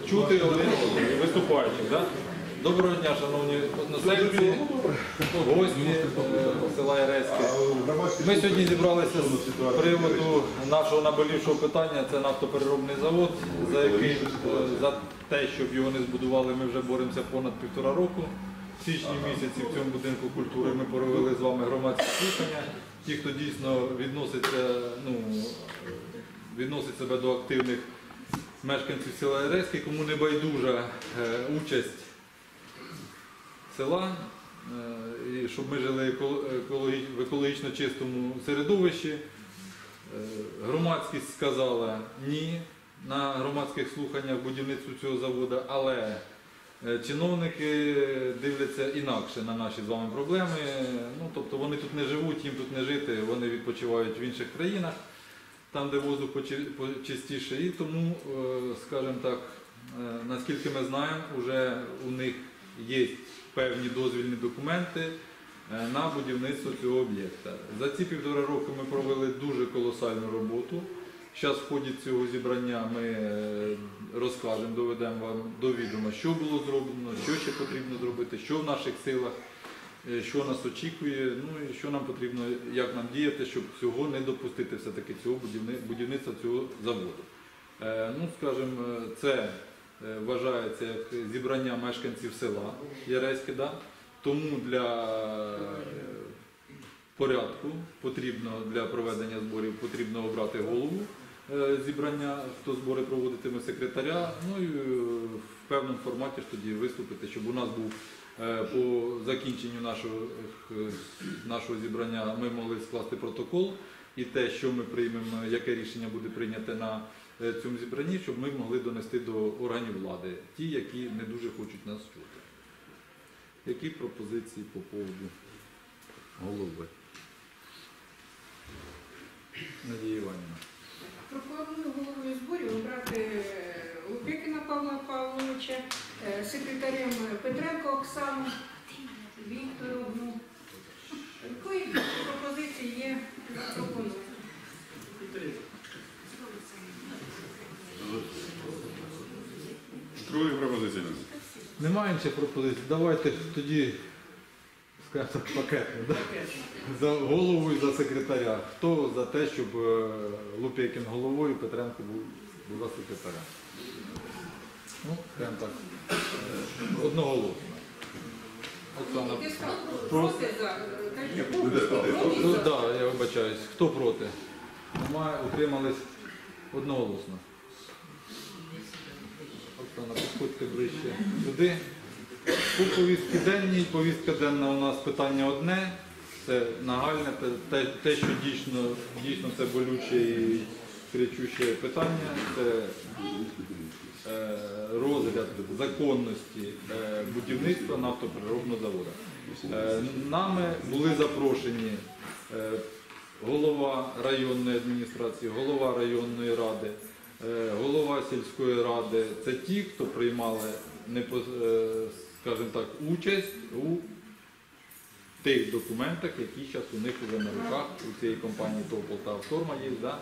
чути один виступаючих. Да? Доброго дня, шановні односельці, гості села Яреське. Ми сьогодні зібралися з приводу нашого наболівшого питання, це нафтопереробний завод, за те, щоб його не збудували, ми вже боремося понад 1,5 року. В січні місяці в цьому будинку культури ми провели з вами громадські слухання. Ті, хто дійсно відносить себе до активних мешканців села Яреське, кому не байдужа участь села, і щоб ми жили в екологічно чистому середовищі. Громадськість сказала ні на громадських слуханнях будівництву цього заводу, але чиновники дивляться інакше на наші з вами проблеми. Тобто вони тут не живуть, їм тут не жити, вони відпочивають в інших країнах, там де воздух почистіше. І тому, скажімо так, наскільки ми знаємо, вже у них є певні дозвільні документи на будівництво цього об'єкта. За ці 1,5 року ми провели дуже колосальну роботу. Зараз в ході цього зібрання ми розкажемо, доведемо вам до відома, що було зроблено, що ще потрібно зробити, що в наших силах, що нас очікує, і що нам потрібно, як нам діяти, щоб цього не допустити все-таки цього будівництва цього заводу. Скажімо, це вважається як зібрання мешканців села Яреське, да? Тому для порядку потрібно, для проведення зборів потрібно обрати голову зібрання, хто збори проводитиме, секретаря, і в певному форматі тоді виступити, щоб у нас був по закінченню нашого зібрання ми могли скласти протокол і те, що ми приймемо, яке рішення буде прийняте на цьому зібранні, щоб ми могли донести до органів влади, ті, які не дуже хочуть нас чути. Які пропозиції по поводу голови? Надія Іванівна. Пропоную головою зборів обрати Лупекіна Павла Павловича, секретарем Петренко Оксану, Вікторовну. Якої пропозиції є? Пропоную. Другі пропозиції. Немає інших пропозицій. Давайте тоді, скажімо так, пакетно. Да? За голову і за секретаря. Хто за те, щоб Лупекін головою, Петренко була секретарем? Скажімо так, одноголосно. Оксана. Проти за? Так, я вибачаюсь. Хто проти? Немає, утримались одноголосно. Оксана, підходьте ближче сюди. По повістці денній, повістка денна у нас питання одне, це нагальне, те, що дійсно це болюче і кричуще питання, це розгляд законності будівництва нафтопереробного заводу. Нами були запрошені голова районної адміністрації, голова районної ради, голова сільської ради. Це ті, хто приймали, скажімо так, участь у тих документах, які зараз у них вже на руках, у цієї компанії ТОВ «Полтавторма» є. Да?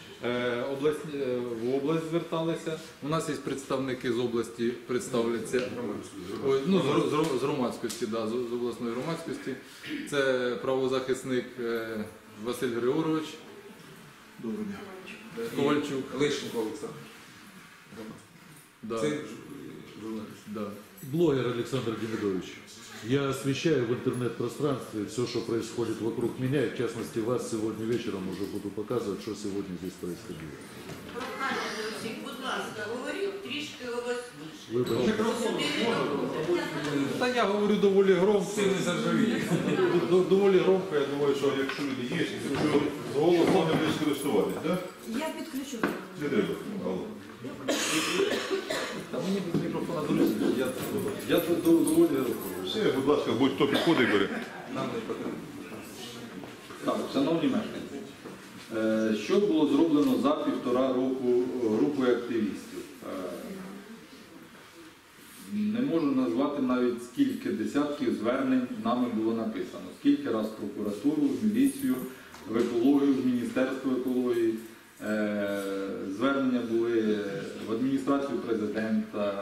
В область зверталися. У нас є представники з області, представляться з громадськості, да, з обласної громадськості. Це правозахисник Василь Григорович Ковальчук. Лещенко Олександр. Да. Це журналіст. Да. Блогер Александр Демидович. Я освещаю в интернет-пространстве все, что происходит вокруг меня, и в частности вас сегодня вечером уже буду показывать, что сегодня здесь происходило. Прохання до всіх, будь ласка, говоріть трішки голосніше. Вибачте. Та я говорю доволі громко. Сильний заржавіє. Доволі громко, я думаю, що якщо люди є, Якщо з голосом не будеш користуватись, так? Я підключу. Не треба. та мені без мікрофона зручно, я тут доволі громко. Все, будь ласка, будь-хто підходить, бере. Нам не потрібно. Так, шановні мешканці, що було зроблено за 1,5 року групою активістів? Не можу назвати навіть скільки десятків звернень нами було написано, скільки раз в прокуратуру, в міліцію, в екологію, в Міністерство екології. Звернення були в адміністрацію президента,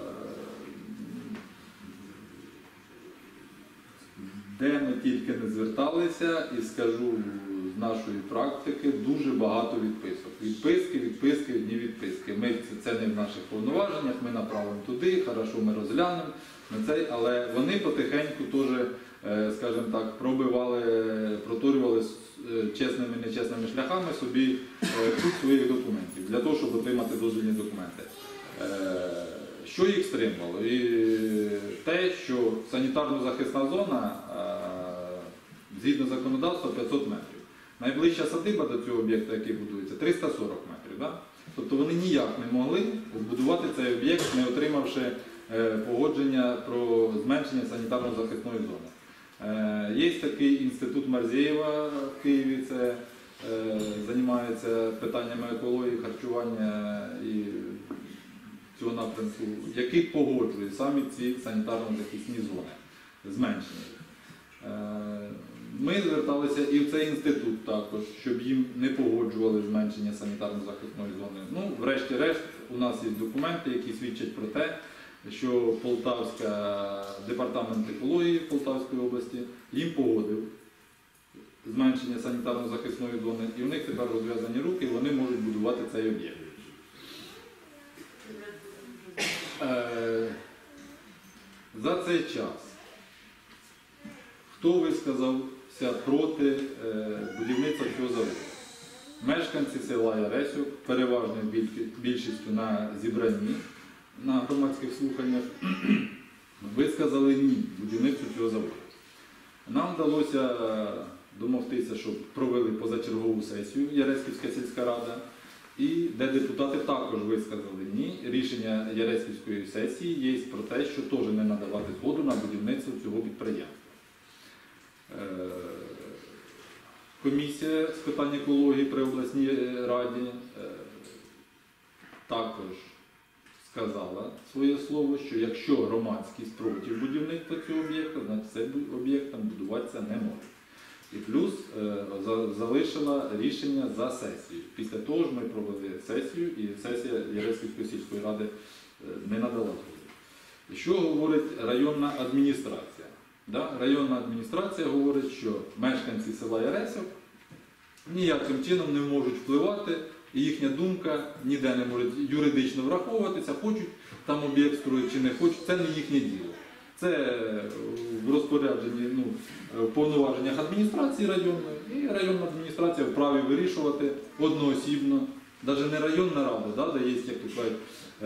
де ми тільки не зверталися, і скажу з нашої практики, дуже багато відписок. Відписки, одні відписки. Це не в наших повноваженнях, ми направимо туди, хорошо, ми розглянемо. Але вони потихеньку теж, скажімо так, проторювали чесними, нечесними шляхами собі кут своїх документів, для того, щоб отримати дозвільні документи. Що їх стримувало? І те, що санітарно-захисна зона, згідно законодавства, 500 метрів. Найближча садиба до цього об'єкта, який будується, 340 метрів. Да? Тобто вони ніяк не могли збудувати цей об'єкт, не отримавши погодження про зменшення санітарно-захисної зони. Є такий інститут Марзєєва в Києві, це займається питаннями екології, харчування і цього напрямку, який погоджує самі ці санітарно-захисні зони, зменшення. Ми зверталися і в цей інститут також, щоб їм не погоджували зменшення санітарно-захисної зони. Ну, врешті-решт, у нас є документи, які свідчать про те, що департамент екології Полтавської області їм погодив зменшення санітарно-захисної зони, і у них тепер розв'язані руки, і вони можуть будувати цей об'єкт. За цей час хто висказався проти будівництва цього заводу? Мешканці села Яресюк, переважною більшістю на зібранні, на громадських слуханнях, висказали ні будівництву цього заводу. Нам вдалося домогтися, щоб провели позачергову сесію Яреськівська сільська рада, і де депутати також висказали ні. Рішення Яреськівської сесії є про те, що теж не надавати згоду на будівництво цього підприємства. Комісія з питань екології при обласній раді також сказала своє слово, що якщо громадськість проти будівництва цього об'єкта, значить цей об'єкт там будуватися не може. І плюс залишила рішення за сесію. Після того ж ми провели сесію, і сесія Яреськівської сільської ради не надала згоди. І що говорить районна адміністрація? Районна адміністрація говорить, що мешканці села Яресюк ніяким чином не можуть впливати, і їхня думка ніде не може юридично враховуватися, хочуть там об'єкт строїти чи не хочуть, це не їхнє діло. Це в розпорядженні, в повноваженнях адміністрації районної, і районна адміністрація вправі вирішувати одноосібно, навіть не районна рада, де є, як то кажуть,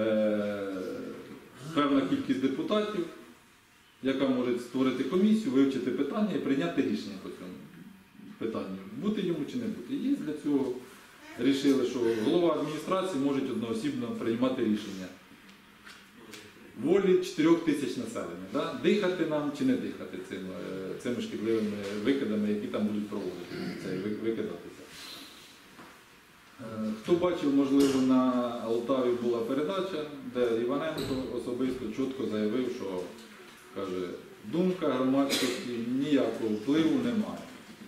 певна кількість депутатів, яка може створити комісію, вивчити питання і прийняти рішення по цьому питанню, бути йому чи не бути. І для цього вирішили, що голова адміністрації може одноосібно приймати рішення. Волі 4 тисяч населення. Дихати нам чи не дихати цими шкідливими викидами, які там будуть проводити, викидатися. Хто бачив, можливо, на Алтаві була передача, де Іваненко особисто чітко заявив, що, каже, думка громадськості ніякого впливу немає.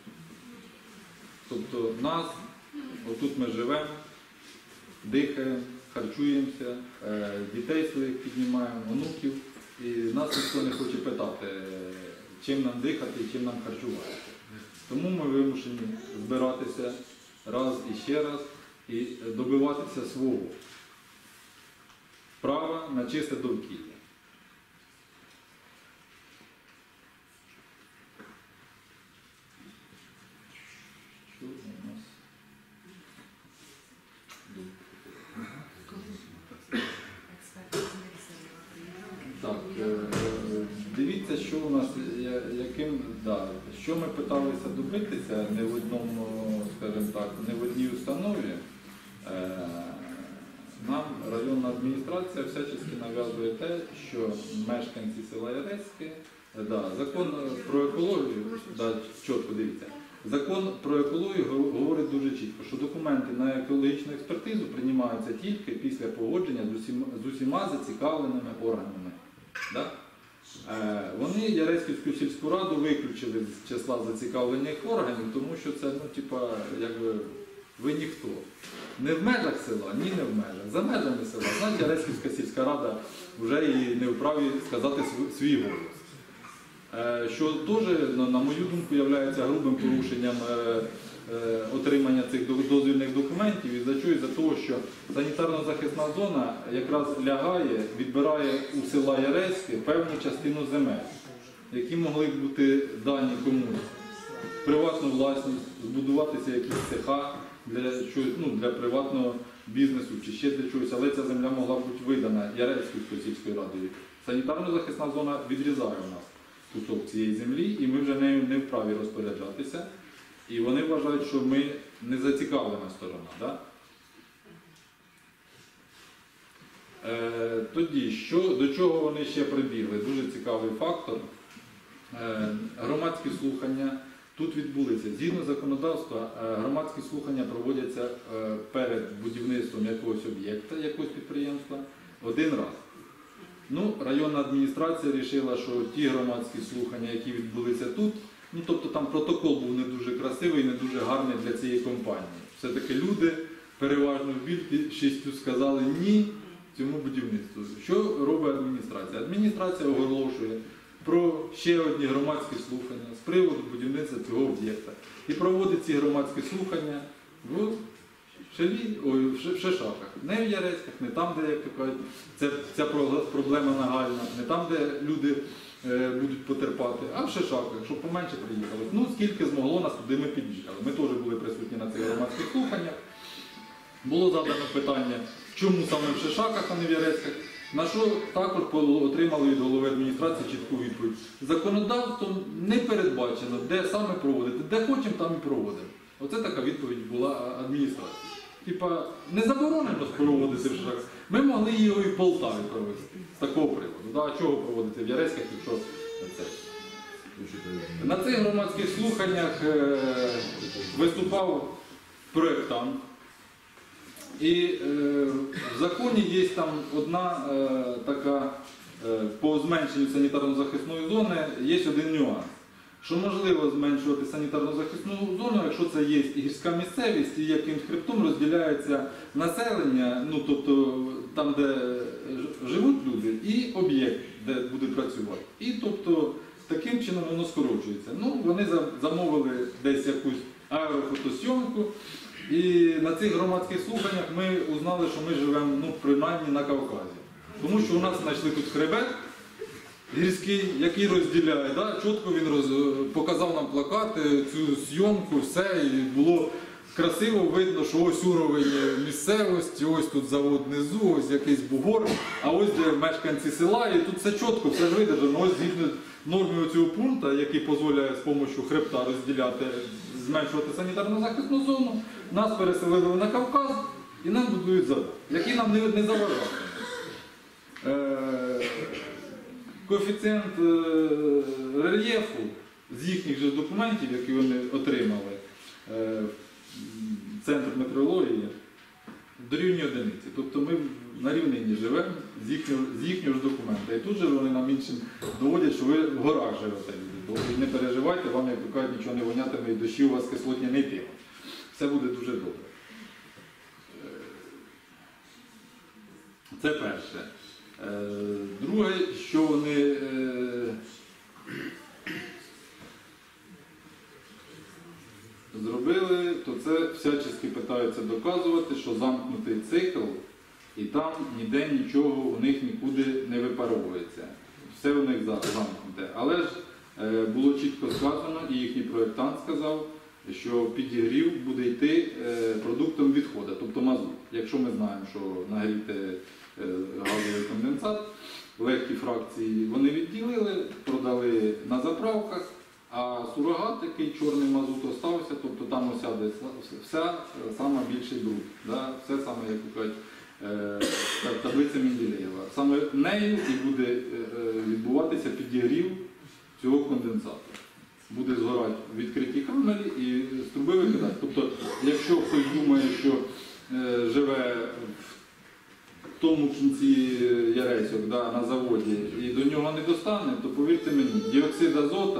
Тобто нас, отут ми живемо, дихаємо, харчуємося, дітей своїх піднімаємо, онуків, і нас ніхто не хоче питати, чим нам дихати і чим нам харчуватися. Тому ми вимушені збиратися раз і ще раз і добиватися свого права на чисте довкілля. Що у нас? Так, дивіться, що у нас, що ми питалися добитися не в одному, скажімо так, не в одній установі. Нам районна адміністрація всячески нав'язує те, що мешканці села Яреське, закон про екологію, чітко дивіться, закон про екологію говорить дуже чітко, що документи на екологічну експертизу приймаються тільки після погодження з усіма зацікавленими органами. Вони Яреськівську сільську раду виключили з числа зацікавлених органів, тому що це, ви ніхто. Не в межах села, ні не в межах. За межами села, значить, Яреськівська сільська рада вже і не вправі сказати свій голос. Що теж, на мою думку, є грубим порушенням отримання цих дозвільних документів із-за чого? Із-за того, що санітарно-захисна зона якраз лягає, відбирає у села Яреське певну частину земель, які могли б бути дані комусь. Приватну власність, збудуватися якісь цеха для приватного бізнесу чи ще для чогось, але ця земля могла бути видана Яреськівською сільською радою. Санітарно-захисна зона відрізає у нас кусок цієї землі, і ми вже нею не вправі розпоряджатися. І вони вважають, що ми не зацікавлена сторона. Да? Тоді, до чого вони ще прибігли? Дуже цікавий фактор. Громадські слухання тут відбулися. Згідно законодавства, громадські слухання проводяться перед будівництвом якогось об'єкта, якогось підприємства один раз. Районна адміністрація вирішила, що ті громадські слухання, які відбулися тут, тобто там протокол був не дуже красивий, не дуже гарний для цієї компанії. Все-таки люди, переважно в більшістю, сказали ні цьому будівництву. Що робить адміністрація? Адміністрація оголошує про ще одні громадські слухання з приводу будівництва цього об'єкта. І проводить ці громадські слухання в Шишаках. Не в Яреськах, не там, де, як кажуть, ця проблема нагальна, не там, де люди будуть потерпати, а в Шишаках, щоб поменше приїхали. Скільки змогло нас, туди ми під'їхали. Ми теж були присутні на цих громадських слуханнях. Було задано питання, чому саме в Шишаках, а не в Яреськах, на що також отримали від голови адміністрації чітку відповідь. Законодавством не передбачено, де саме проводити, де хочемо, там і проводимо. Оце така відповідь була адміністрації. Не заборонено проводити в Шишаках. Ми могли його і в Полтаві провести з такого приводу. А чого проводити в Яреськах, якщо це? На цих громадських слуханнях виступав проєктант. І в законі є там одна така, по зменшенню санітарно-захисної зони, є один нюанс. Що можливо зменшувати санітарно-захисну зону, якщо це є гірська місцевість, і якимсь хребтом розділяється населення, тобто там, де живуть люди, і об'єкт, де буде працювати. І тобто таким чином воно скорочується. Вони замовили десь якусь аерофотосйомку, і на цих громадських слуханнях ми узнали, що ми живемо принаймні на Кавказі. Тому що у нас знайшли тут хребет гірський, який розділяє. Чітко він показав нам плакати, цю зйомку, все, і було красиво видно, що ось уровень місцевості, ось тут завод внизу, ось якийсь бугор, а ось де мешканці села, і тут все чітко, все ж видержано. Ось згідно норми цього пункту, який дозволяє з допомогою хребта розділяти, зменшувати санітарно-захисну зону, нас переселили на Кавказ і нам будують завод, який нам не заважав. Коефіцієнт рельєфу з їхніх же документів, які вони отримали, Центр метеорології, дорівнює одиниці. Тобто ми на рівнині живемо з їхнього ж документа. І тут же вони нам іншим доводять, що ви в горах живете. Тобто не переживайте, вам, як кажуть, нічого не вонятиме і дощі у вас кислотні не йтиме. Все буде дуже добре. Це перше. Друге, що вони зробили, то це всячески питаються доказувати, що замкнутий цикл, і там ніде нічого у них нікуди не випаровується. Все у них замкнуте. Але ж було чітко сказано, і їхній проєктант сказав, що підігрів буде йти продуктом відходу, тобто мазут. Якщо ми знаємо, що нагріти газовий конденсат, легкі фракції вони відділили, продали на заправках, а сурогат, який чорний мазут, остався, тобто там осяде вся сама більший бруд, все саме, як кажуть, таблиця Менделєєва. Саме нею і буде відбуватися підігрів цього конденсату. Буде згорати відкриті камері і з труби викидати. Тобто, якщо хтось думає, що живе в тому кінці Яреськів на заводі і до нього не достане, то повірте мені, діоксид азота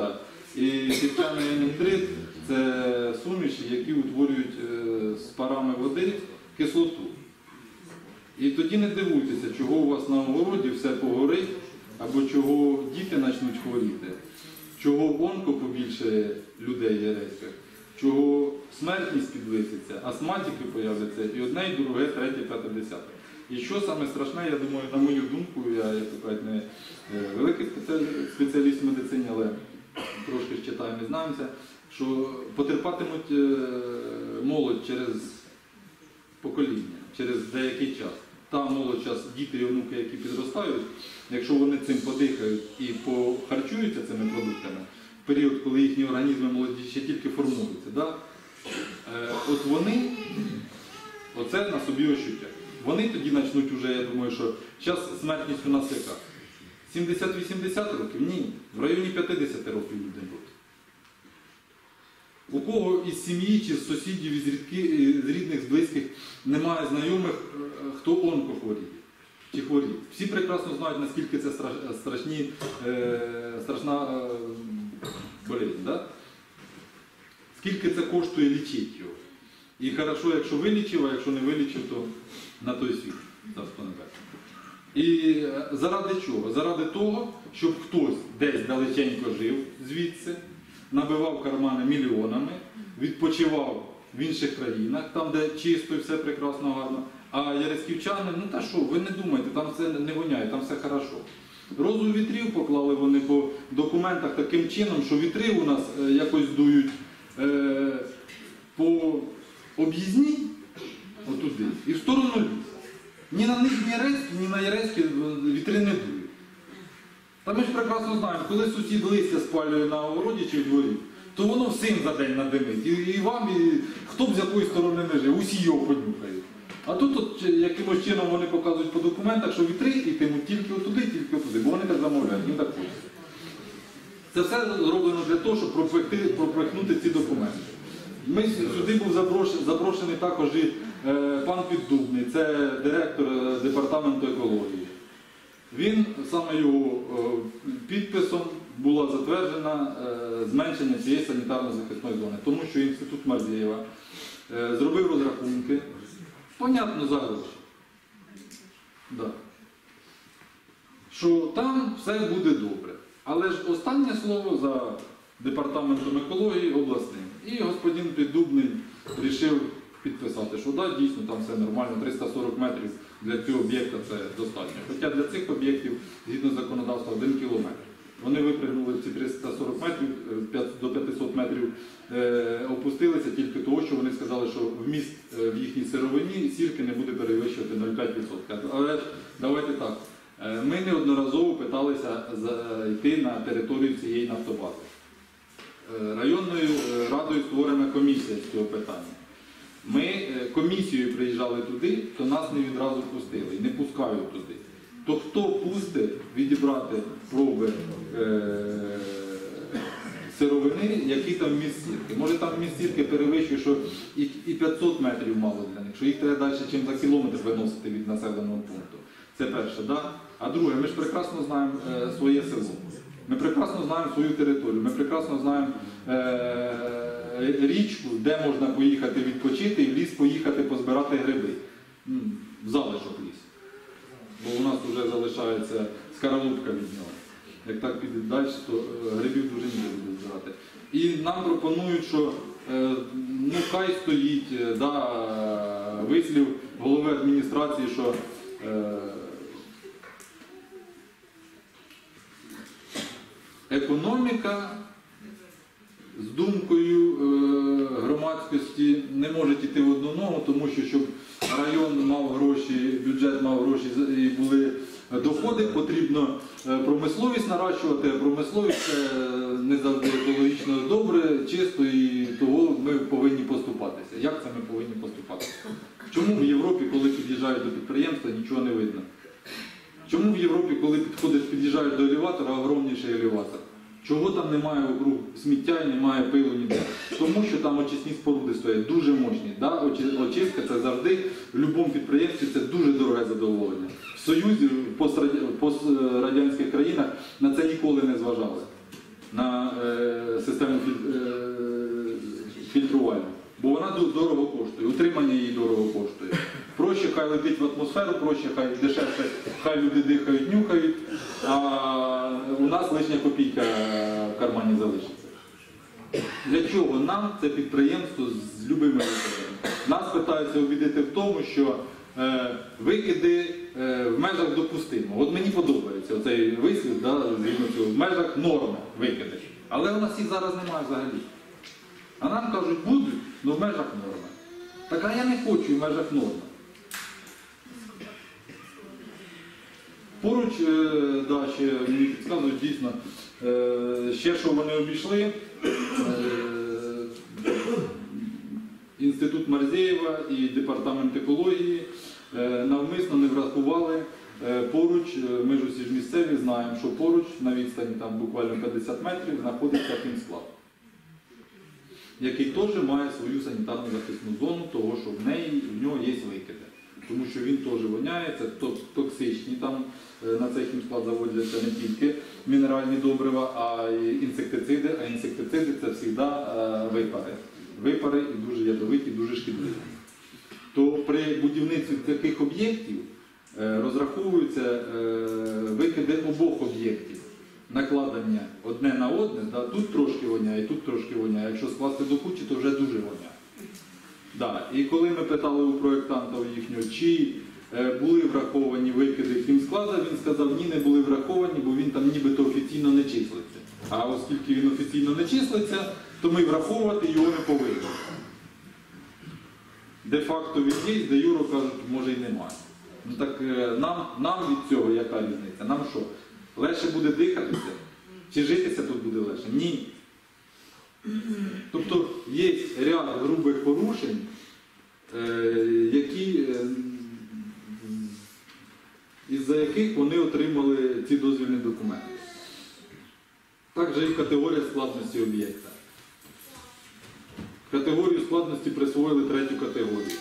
І піщаний анhydrid – це суміші, які утворюють з парами води кислоту. І тоді не дивуйтеся, чого у вас на огороді все погорить, або чого діти почнуть хворіти, чого онко побільше людей є резких, чого смертність підвиситься, астматики появляться, і одне, і друге, третє, п'яте, десяте. І що саме страшне, я думаю, на мою думку, я, як то кажуть, не великий спеціаліст в медицині, але трошки ж читаємо і знаємося, що потерпатимуть молодь через покоління, через деякий час. Та молодь, час, діти і онуки, які підростають, якщо вони цим подихають і похарчуються цими продуктами, в період, коли їхні організми молоді ще тільки формуються, да? От вони оце на собі ощутять. Вони тоді почнуть уже, я думаю, що зараз смертність у нас яка? 70-80 років? Ні. В районі 50 років люди будуть. У кого із сім'ї, чи з сусідів, із рідних, з близьких немає знайомих, хто онкохворіє чи хворіє. Всі прекрасно знають, наскільки це страшна болезнь. Да? Скільки це коштує лічити його. І хорошо, якщо вилічив, а якщо не вилічив, то на той світ. Царство небесне. І заради чого? Заради того, щоб хтось десь далеченько жив звідси, набивав кармани мільйонами, відпочивав в інших країнах, там, де чисто і все прекрасно, гарно. А яреськівчани, ну та що, ви не думайте, там все не воняє, там все хорошо. Розу вітрів поклали вони по документах таким чином, що вітри у нас якось дують по об'їзній, отуди, і в сторону лісу. Ні на Нижній Яреськ, ні на Яреські вітри не дують. Та ми ж прекрасно знаємо, коли сусід листя спалює на огороді чи в дворі, то воно всім за день надимить. І вам, і хто б з якої сторони не жив, усі його понюхають. А тут от, якимось чином вони показують по документах, що вітри йтимуть тільки отуди, бо вони так замовляють, їм так хочеться. Це все зроблено для того, щоб пропихнути ці документи. Сюди був запрошений також і пан Піддубний, це директор департаменту екології. Він, саме його підписом було затверджено зменшення цієї санітарно-захисної зони, тому що інститут Мазєєва зробив розрахунки, понятно, за гроші, да. Що там все буде добре. Але ж останнє слово за департаментом екології обласним. І господин Піддубний вирішив підписати, що да, дійсно там все нормально, 340 метрів для цього об'єкта це достатньо. Хоча для цих об'єктів, згідно законодавства, 1 кілометр. Вони випрыгнули в ці 340 метрів, до 500 метрів опустилися тільки того, що вони сказали, що вміст в їхній сировині сірки не буде перевищувати 0,5%. Але давайте так, ми неодноразово питалися йти на територію цієї нафтобази. Районною радою створена комісія з цього питання. Ми комісією приїжджали туди, то нас не відразу пустили і не пускають туди. То хто пустить відібрати проби сировини, які там вміст сірки? Може там вміст сірки перевищує, що і 500 метрів мало для них, що їх треба далі, чим за кілометр виносити від населеного пункту. Це перше, да? А друге, ми ж прекрасно знаємо своє село. Ми прекрасно знаємо свою територію, ми прекрасно знаємо річку, де можна поїхати відпочити і в ліс поїхати позбирати гриби. В залишок ліс. Бо у нас вже залишається скаралупка від нього. Як так піде далі, то грибів дуже ніде буде збирати. І нам пропонують, що ну хай стоїть, да, вислів голови адміністрації, що економіка з думкою громадськості не може йти в одну ногу, тому що щоб район мав гроші, бюджет мав гроші і були доходи, потрібно промисловість наращувати, а промисловість не завжди екологічно добре, чисто, і того ми повинні поступатися. Як це ми повинні поступатися? Чому в Європі, коли під'їжджають до підприємства, нічого не видно? Чому в Європі, коли під'їжджають до елеватора, огромніший елеватор? Чого там немає вокруг сміття і немає пилу ніде? Тому що там очисні споруди стоять дуже мощні. Да? Очистка це завжди, в будь-якому підприємстві це дуже дороге задоволення. В Союзі, в пострадянських країнах на це ніколи не зважали. На систему фільтрувальну. Бо вона дорого коштує, утримання її дорого коштує. Проще хай летить в атмосферу, проще хай дешевше, хай люди дихають, нюхають, а у нас лишня копійка в кармані залишиться. Для чого нам це підприємство з любими викидами? Нас питаються убідити в тому, що викиди в межах допустимо. От мені подобається оцей вислів, да, в межах норми викиди. Але у нас їх зараз немає взагалі. А нам кажуть, будуть, але в межах норми. Так а я не хочу в межах норми. Поруч, да, ще мені підказують, дійсно, ще що вони обійшли, Інститут Марзєєва і Департамент екології навмисно не врахували поруч, ми ж усі ж місцеві знаємо, що поруч на відстані там буквально 50 метрів знаходиться хімсклад, який теж має свою санітарну захисну зону, того що в нього є викиди. Тому що він теж воняє, це токсичні, там на цей хімсклад заводяться не тільки мінеральні добрива, а й інсектициди, а інсектициди це завжди випари. Випари і дуже ядовиті, дуже шкідливі. То при будівництві таких об'єктів розраховуються викиди обох об'єктів. Накладення одне на одне, да, тут трошки воняє, тут трошки воняє. Якщо скласти до кучі, то вже дуже воняє. Да. І коли ми питали у проєктанта їхнього, чи були враховані викиди хімсклада, він сказав, ні, не були враховані, бо він там нібито офіційно не числиться. А оскільки він офіційно не числиться, то ми враховувати його не повинні. Де-факто він є, де юро кажуть, може і немає. Ну так нам від цього яка різниця? Нам що? Легше буде дихатися? Чи житися тут буде легше? Ні. Тобто є ряд грубих порушень, із-за яких вони отримали ці дозвільні документи. Також і категорія складності об'єкта. Категорію складності присвоїли 3-ю категорію.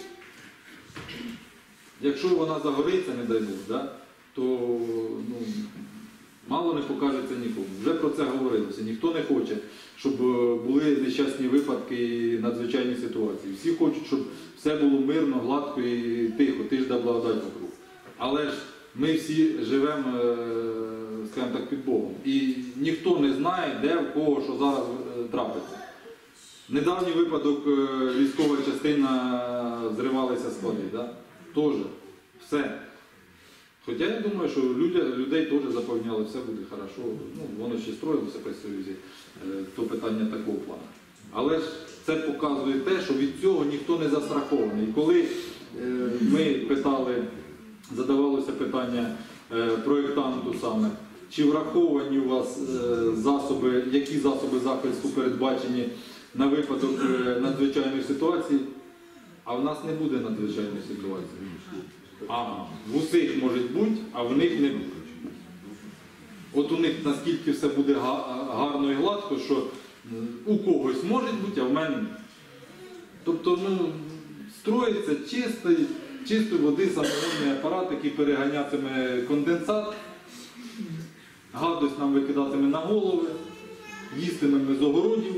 Якщо вона загориться, не дай Бог, да, то мало не покажеться нікому. Вже про це говорилося. Ніхто не хоче, щоб були нещасні випадки і надзвичайні ситуації. Всі хочуть, щоб все було мирно, гладко і тихо, тижда благодать вокруг. Але ж ми всі живемо, скажімо так, під Богом. І ніхто не знає, де, в кого, що зараз трапиться. Недавній випадок, військова частина, зривалися склади, да? Теж. Все. Хоча я думаю, що людей теж запевняли, все буде добре. Воно ще строїлося при Союзі, то питання такого плану. Але ж це показує те, що від цього ніхто не застрахований. І коли ми питали, задавалося питання проєктанту саме, чи враховані у вас засоби, які засоби захисту передбачені на випадок надзвичайної ситуації, а в нас не буде надзвичайної ситуації. А в усіх може бути, а в них не буде. От у них наскільки все буде гарно і гладко, що у когось може бути, а в мене ні. Тобто, строїться чистої води самогонний апарат, який переганятиме конденсат, гадость нам викидатиме на голови, їстиме з огородів.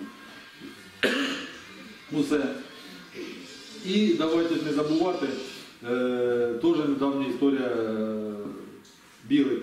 Усе. І давайте не забувати, теж недавня історія Білики.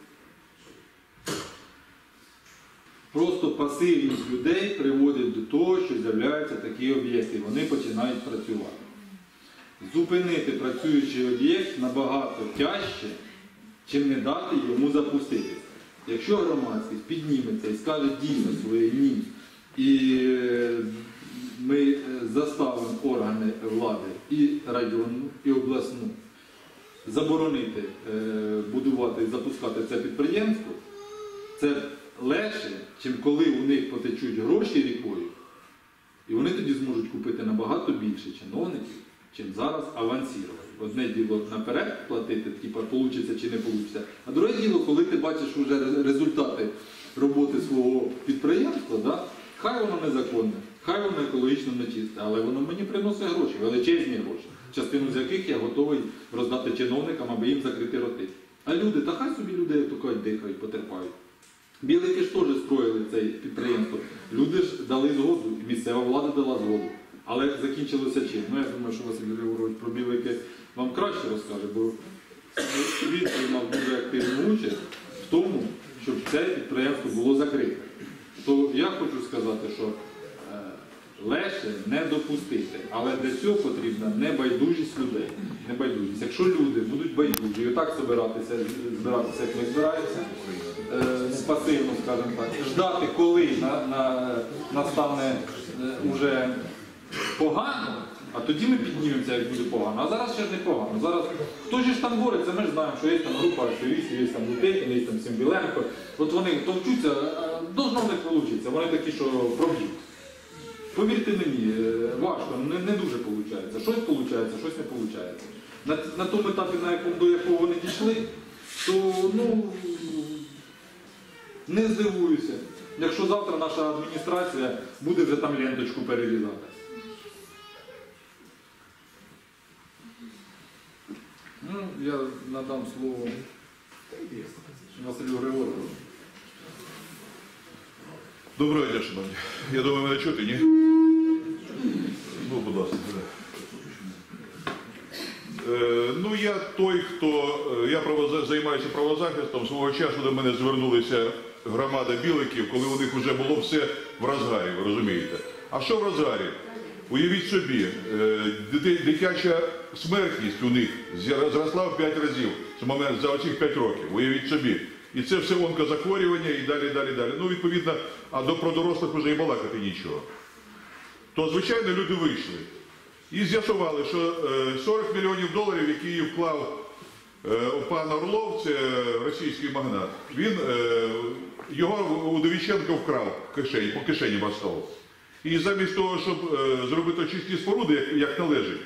Просто пасивність людей приводить до того, що з'являються такі об'єкти, вони починають працювати. Зупинити працюючий об'єкт набагато тяжче, чим не дати йому запуститися. Якщо громадськість підніметься і скаже дійсно своє ні, і ми заставимо органи влади і районну, і обласну заборонити будувати і запускати це підприємство, це легше, чим коли у них потечуть гроші рікою, і вони тоді зможуть купити набагато більше чиновників, чим зараз авансірувати. Одне діло наперед платити, типу, получиться чи не получиться, а друге діло, коли ти бачиш вже результати роботи свого підприємства, да? Хай воно незаконне, хай воно екологічно нечисте, але воно мені приносить гроші, величезні гроші, частину з яких я готовий роздати чиновникам, аби їм закрити роти. А люди, та хай собі люди, як то кажуть, дихають, потерпають. Білики ж теж строїли це підприємство. Люди ж дали згоду, місцева влада дала згоду. Але закінчилося чим? Ну, я думаю, що Василь Григорович про білики вам краще розкаже, бо він приймав дуже активну участь в тому, щоб це підприємство було закрите. То я хочу сказати, що легше не допустити, але для цього потрібна небайдужість людей. Небайдужість. Якщо люди будуть байдужі, і отак збиратися, як ми збираємося, пасивно, скажімо так, ждати, коли настане вже погано, а тоді ми піднімемося, як буде погано. А зараз ще ж не погано. Зараз хто ж там бореться, ми ж знаємо, що є там група активістів, є там Лутейкін, є там Сімбіленко. От вони товчуться, должно в них вийти. Вони такі, що проб'ють. Повірте мені, важко, не дуже виходить. Щось виходить, щось не виходить. На тому етапі, до якого вони дійшли, то не здивуюся, якщо завтра наша адміністрація буде вже там ленточку перерізати. Я надам слово Василю Григоровичу. Доброго дня, шановні. Я думаю, мене чути, ні? Ну, будь ласка. Я той, я займаюся правозахистом. Свого часу до мене звернулися громада біликів, коли у них вже було все в розгарі, ви розумієте. А що в розгарі? Уявіть собі, дитяча смертність у них зросла в 5 разів за оцих 5 років, уявіть собі. І це все онкозахворювання і далі. Ну, відповідно, про дорослих вже і балакати нічого. То, звичайно, люди вийшли. І з'ясували, що 40 мільйонів доларів, які вклав пан Орлов, це російський магнат, його Удовіченко вкрав по кишені Мостову. І замість того, щоб зробити очисні споруди, як належить,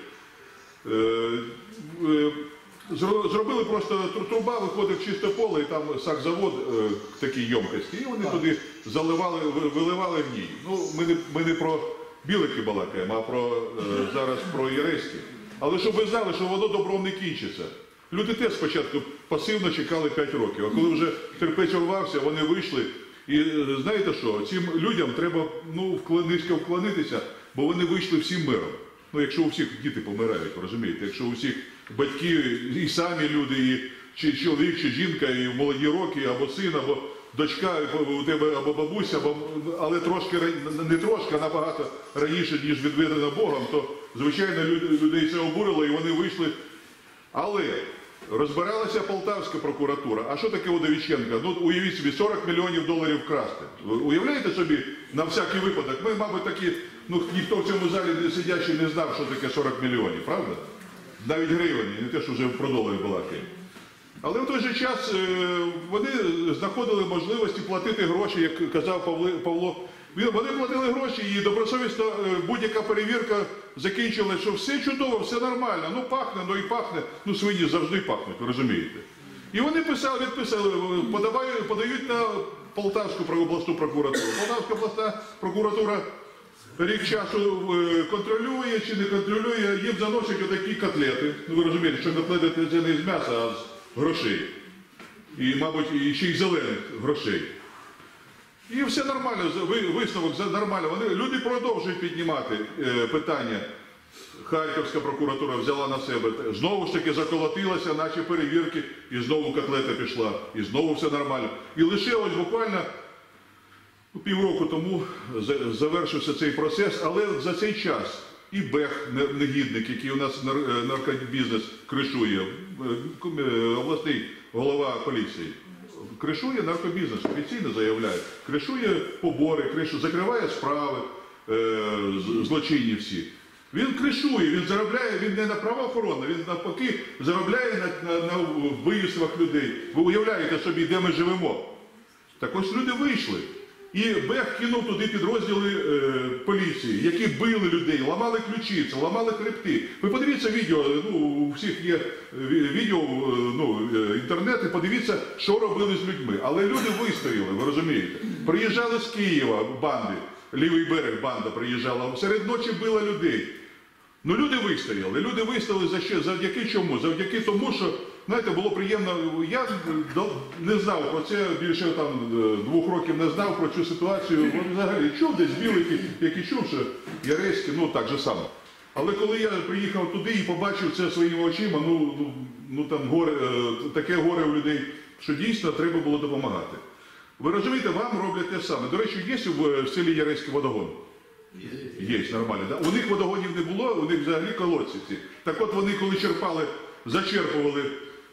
зробили просто труба, виходить в чисте поле, і там сакзавод в такій ємкості, і вони туди виливали в ній. Ну, ми не про білики балакаємо, а зараз про єреськи. Але щоб ви знали, що воно добром не кінчиться. Люди теж спочатку пасивно чекали 5 років, а коли вже терпець урвався, вони вийшли. І знаєте що, цим людям треба низько вклонитися, бо вони вийшли всім миром. Ну, якщо у всіх діти помирають, розумієте, якщо у всіх батьки і самі люди, чи чоловік, чи жінка, і в молоді роки, або син, або дочка, у тебе або бабуся, але не трошки, а набагато раніше, ніж відведено Богом, то, звичайно, людей це обурило і вони вийшли. Але розбиралася Полтавська прокуратура. А що таке Удовіченка? Ну, уявіть собі, 40 мільйонів доларів вкрасти. Уявляєте собі, на всякий випадок? Ми, мабуть, такі, ніхто в цьому залі сидячий не знав, що таке 40 мільйонів, правда? Навіть гривень, не те, що вже про долари балакаємо. Але в той же час вони знаходили можливості платити гроші, як казав Павло. Вони платили гроші і добросовісно будь-яка перевірка закінчила, що все чудово, все нормально, пахне, і пахне, свині завжди пахнуть, ви розумієте. І вони відписали, подають на Полтавську обласну прокуратуру. Полтавська обласна прокуратура рік часу контролює чи не контролює, їм заносять отакі котлети. Ну, ви розумієте, що котлети це не з м'яса, а з грошей. І, мабуть, ще й зелених грошей. І все нормально, висновок нормально. Люди продовжують піднімати питання. Харківська прокуратура взяла на себе. Знову ж таки заколотилася, наші перевірки, і знову котлета пішла, і знову все нормально. І лише ось буквально півроку тому завершився цей процес, але за цей час і Бех, негідник, який у нас наркобізнес кришує, обласний голова поліції, кришує наркобізнес, офіційно заявляє, кришує побори, закриває справи злочинні всі. Він кришує, він заробляє, він не на правоохоронне, він навпаки заробляє на вбивствах людей. Ви уявляєте собі, де ми живемо. Так ось люди вийшли. І Бех кинув туди підрозділи поліції, які били людей, ламали ключиці, ламали хребти. Ви подивіться відео, у всіх є відео, інтернет, і подивіться, що робили з людьми. Але люди вистояли, ви розумієте. Приїжджали з Києва банди, лівий берег банда приїжджала, серед ночі била людей. Люди вистояли. Люди вистояли завдяки чому? Завдяки тому, що знаєте, було приємно. Я не знав про це, більше там 2 років не знав про цю ситуацію. Взагалі чув десь білики, які чув, що Яреський, ну так же само. Але коли я приїхав туди і побачив це своїми очима, ну там горе, таке горе у людей, що дійсно треба було допомагати. Ви розумієте, вам роблять те саме. До речі, є в селі Яреський водогон? Є, нормально. Да? У них водогонів не було, у них взагалі колодці ці. Так от вони, коли черпали, зачерпували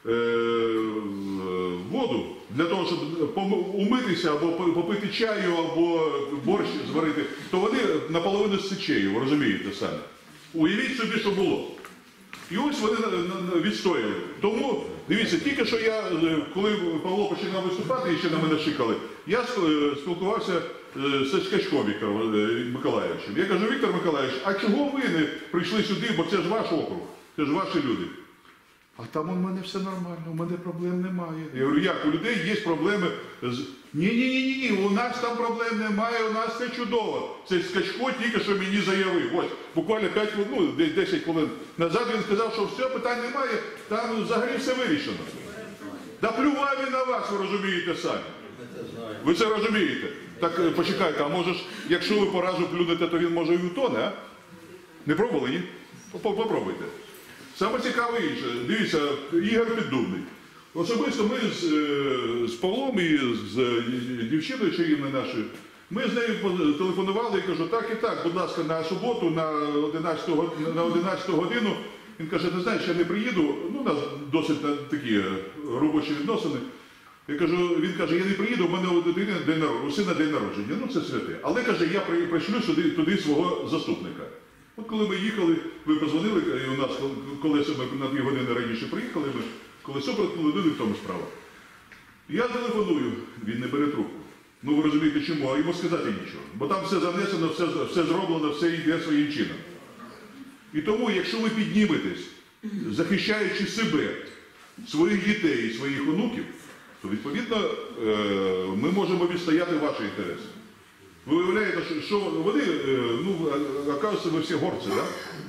воду для того, щоб умитися або попити чаю, або борщ зварити, то вони наполовину з сечею, ви розумієте самі. Уявіть собі, що було. І ось вони відстояли. Тому, дивіться, тільки що я, коли Павло починав виступати і ще на мене шикали, я спілкувався з Скачком Віктором Миколаївичем. Я кажу: Віктор Миколаївич, а чого ви не прийшли сюди, бо це ж ваш округ, це ж ваші люди. А там у мене все нормально, у мене проблем немає. Я говорю, як, у людей є проблеми з... Ні, у нас там проблем немає, у нас все чудово. Це Скачко тільки що мені заявив. Ось, буквально 10 хвилин назад він сказав, що все, питань немає, там взагалі все вирішено. Да плював він на вас, ви розумієте самі. Ви це розумієте? Так, почекайте, а може ж, якщо ви по разу плюнете, то він може і утоне, а? Не пробували, ні? Попробуйте. Саме цікаве інше. Дивіться, Ігор Піддубний. Особисто ми з Павлом і з дівчиною чарівною нашою, ми з нею телефонували і кажу, так і так, будь ласка, на суботу на 11 годину. Він каже, ти знаєш, я не приїду, ну у нас досить такі робочі відносини. Він каже, я не приїду, в мене у сина день народження, ну це святе. Але, каже, я пришлю туди свого заступника. От коли ми їхали, ви позвонили, і у нас колесо ми на 2 години раніше приїхали, ми колесо приколодили, в тому справа. Я телефоную, він не бере трубку. Ну ви розумієте чому, а йому сказати нічого. Бо там все занесено, все зроблено, все йде своїм чином. І тому, якщо ви підніметесь, захищаючи себе, своїх дітей і своїх онуків, то відповідно ми можемо відстояти ваші інтереси. Ви уявляєте, що вони, оказується, ви всі горці, так?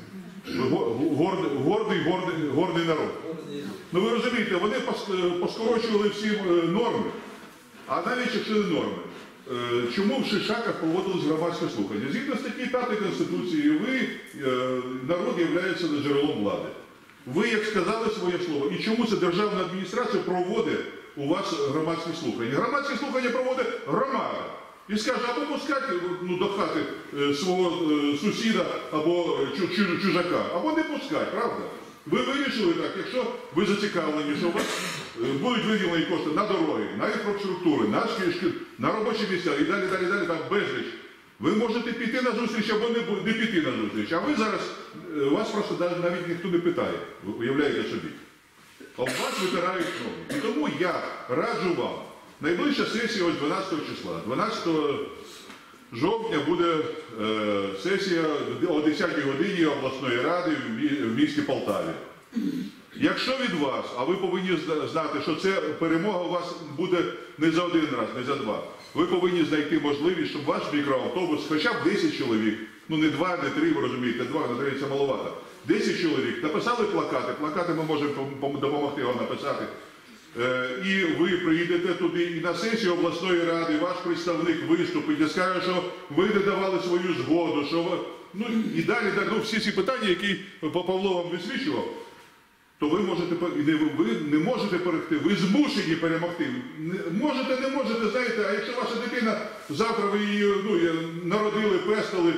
Гордий народ. Ну ви розумієте, вони поскорочували всі норми, а навіть якщо не норми. Чому в Шишаках проводились громадські слухання? Згідно статті 5 Конституції, народ є джерелом влади. Ви, як сказали своє слово, і чому це державна адміністрація проводить у вас громадські слухання? Громадські слухання проводить громада. І скаже, або пускати до хати свого сусіда або чужака, або не пускати, правда? Ви вирішили так, якщо ви зацікавлені, що у вас будуть виділені кошти на дороги, на інфраструктури, на робочі місця і далі, там безліч. Ви можете піти на зустріч або не піти на зустріч. А ви зараз, вас просто навіть ніхто не питає, ви уявляєте собі. А у вас витирають ноги. І тому я раджу вам, найближча сесія ось 12 числа. 12 жовтня буде сесія о 10 годині обласної ради в місті Полтаві. Якщо від вас, а ви повинні знати, що це перемога у вас буде не за один раз, не за 2. Ви повинні знайти можливість, щоб ваш мікроавтобус, хоча б 10 чоловік, ну не 2, не 3, ви розумієте, 2, на 3 це маловато. 10 чоловік, написали плакати ми можемо допомогти вам написати. І ви приїдете туди і на сесію обласної ради, ваш представник виступить і скаже, що ви не давали свою згоду, що ви... Ну і далі, всі ці питання, які Павло вам висвічував, то ви не можете перемогти, ви змушені перемогти. Можете, не можете, знаєте, а якщо ваша дитина, завтра ви її народили, пестили,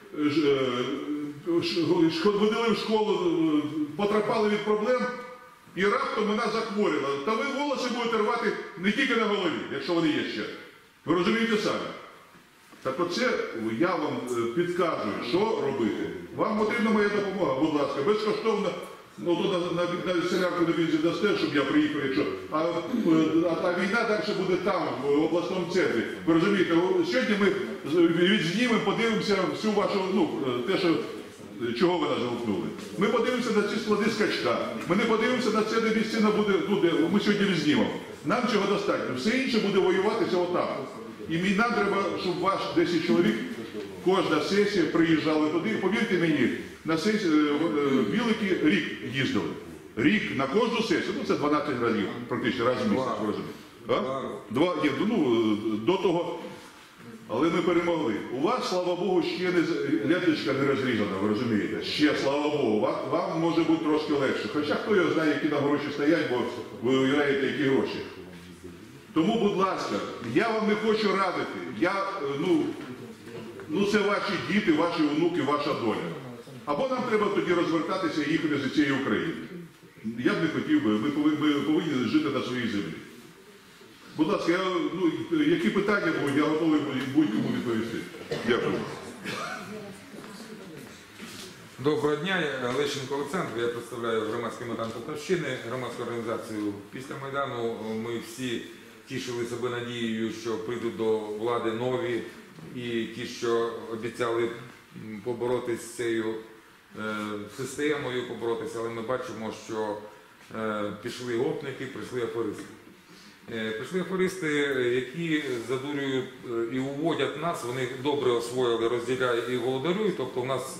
водили в школу, потрапали від проблем, і раптом вона захворіла, то ви волоси будете рвати не тільки на голові, якщо вони є ще. Ви розумієте самі? Так оце я вам підказую, що робити. Вам потрібна моя допомога, будь ласка, безкоштовно. Ну, тут на селянку на бензі дасте, щоб я приїхав, якщо. А війна далі буде там, в обласному центрі. Ви розумієте, сьогодні ми відзнімемо, подивимося всю вашу, те, що, чого ви нас гукнули. Ми подивимося на ці склади Скачка. Ми не подивимося на це, де місцина буде, де ми сьогодні відзнімемо. Нам цього достатньо. Все інше буде воюватися отам. І нам треба, щоб ваш 10 чоловік, кожна сесія приїжджала туди. Повірте мені, на сесію Білики рік їздили. Рік на кожну сесію, ну це 12 разів, практично раз в місяць, ви розумієте. А? До того, але ми перемогли. У вас, слава Богу, ще не ленточка не розрізана, ви розумієте? Ще, слава Богу, вам може бути трошки легше. Хоча хто його знає, які там гроші стоять, бо ви уявляєте, які гроші. Тому, будь ласка, я вам не хочу радити. Це ваші діти, ваші онуки, ваша доля. Або нам треба тоді розвертатися і їхати з цієї України. Я б не хотів би, ми повинні жити на своїй землі. Будь ласка, які питання будуть, я готовий будь-кому відповісти. Дякую. Доброго дня, я Лещенко Олександр, я представляю громадський майдан Полтавщини, громадську організацію. Після Майдану ми всі тішили себе надією, що прийдуть до влади нові і ті, що обіцяли поборотися з цією системою, але ми бачимо, що пішли гопники, прийшли аферисти. Прийшли аферисти, які задурюють і уводять нас, вони добре освоїли, розділяють і володарюють, тобто у нас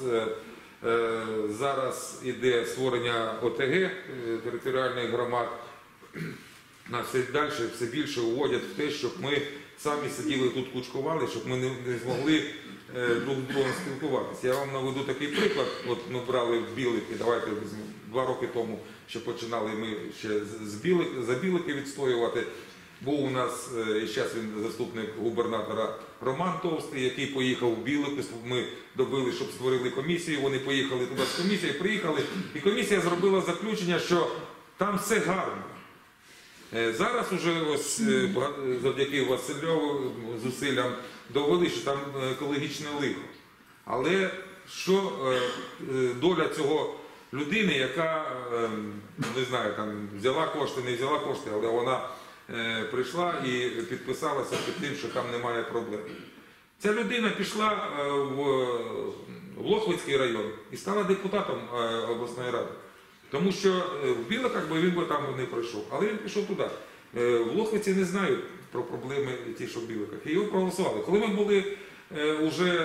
зараз іде створення ОТГ, територіальних громад, нас все далі, все більше уводять в те, щоб ми самі сиділи тут кучкували, щоб ми не змогли друг з другом спілкуватися. Я вам наведу такий приклад, от ми брали в Білики, давайте 2 роки тому, що починали ми ще за Білики відстоювати. Був у нас, і зараз він заступник губернатора Роман Товстий, який поїхав в Білики, ми добили, щоб створили комісію, вони поїхали туди з комісією, приїхали, і комісія зробила заключення, що там все гарно. Зараз уже ось завдяки Васильову зусиллям довели, що там екологічне лихо. Але що доля цього людини, яка, не знаю, там взяла кошти, не взяла кошти, але вона прийшла і підписалася під тим, що там немає проблем. Ця людина пішла в Лохвицький район і стала депутатом обласної ради. Тому що в Біликах він би там не пройшов, але він пішов туди. В Лохвиці не знають про проблеми ті, що в Біликах. І його проголосували. Коли ми були вже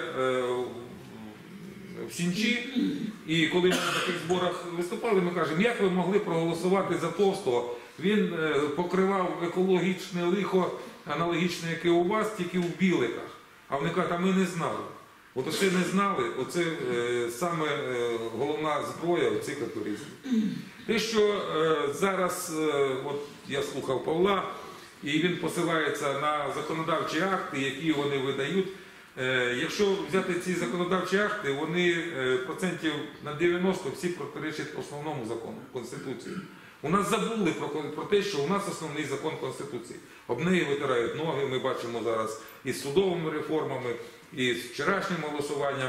в Сінчі, і коли ми на таких зборах виступали, ми кажемо, як ви могли проголосувати за Товстого? Він покривав екологічне лихо, аналогічне, яке у вас, тільки в Біликах. А вони кажуть, а ми не знали. От оце не знали, оце саме головна зброя цих аферистів. Те, що зараз, от я слухав Павла, і він посилається на законодавчі акти, які вони видають. Якщо взяти ці законодавчі акти, вони процентів на 90 всі протирічать основному закону, Конституції. У нас забули про те, що у нас основний закон Конституції. Об неї витирають ноги, ми бачимо зараз і з судовими реформами, і з вчорашнім голосуванням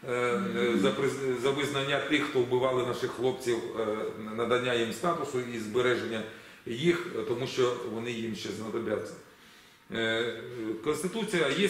за визнання тих, хто вбивали наших хлопців, надання їм статусу і збереження їх, тому що вони їм ще знадобляться. Конституція є,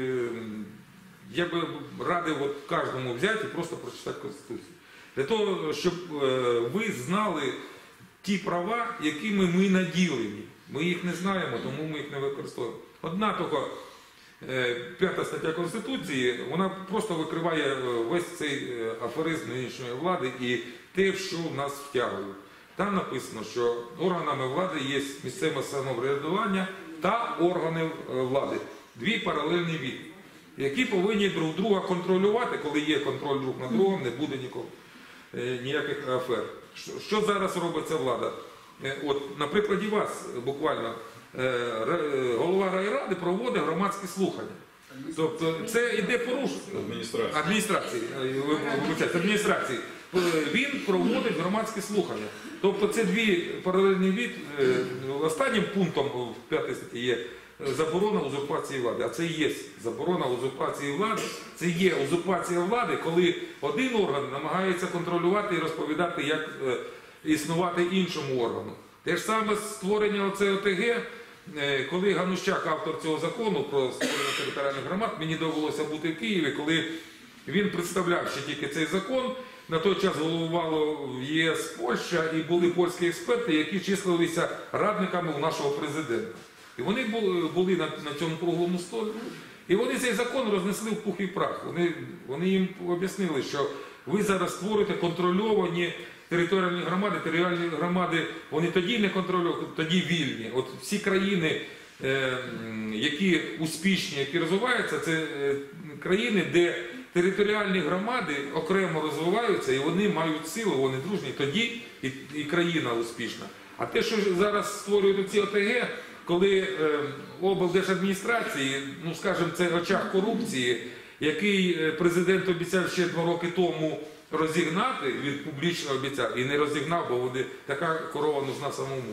я би радив кожному взяти і просто прочитати Конституцію. Для того, щоб ви знали ті права, якими ми наділені. Ми їх не знаємо, тому ми їх не використовуємо. Одна тільки 5 стаття Конституції, вона просто викриває весь цей аферизм нинішньої влади і те, в що в нас втягують. Там написано, що органами влади є місцеве самоврядування та органи влади. 2 паралельні віди, які повинні друг друга контролювати. Коли є контроль друг над другом, не буде ніколи ніяких афер. Що зараз робить ця влада? От на прикладі вас буквально голова райради проводить громадські слухання. Тобто це йде порушення адміністрації. Він проводить громадські слухання. Тобто це 2 паралельні від. Останнім пунктом в 5 статті є заборона узурпації влади. А це і є заборона узурпації влади. Це є узурпація влади, коли один орган намагається контролювати і розповідати, як існувати іншому органу. Те ж саме створення ОТГ, коли Ганущак, автор цього закону про створення територіальних громад, мені довелося бути в Києві, коли він представляв ще тільки цей закон. На той час головувало в ЄС Польща і були польські експерти, які числилися радниками у нашого президента. І вони були на цьому круглому столі. І вони цей закон рознесли в пух і прах. Вони їм об'яснили, що ви зараз створите контрольовані територіальні громади, вони тоді не контролюють, тоді вільні. От всі країни, які успішні, які розвиваються, це країни, де територіальні громади окремо розвиваються і вони мають силу, вони дружні, тоді і країна успішна. А те, що зараз створюють ці ОТГ, коли облдержадміністрації, ну скажімо, це очаг корупції, який президент обіцяв ще 2 роки тому розігнати, він публічно обіцяв і не розігнав, бо вони така корова нужна самому.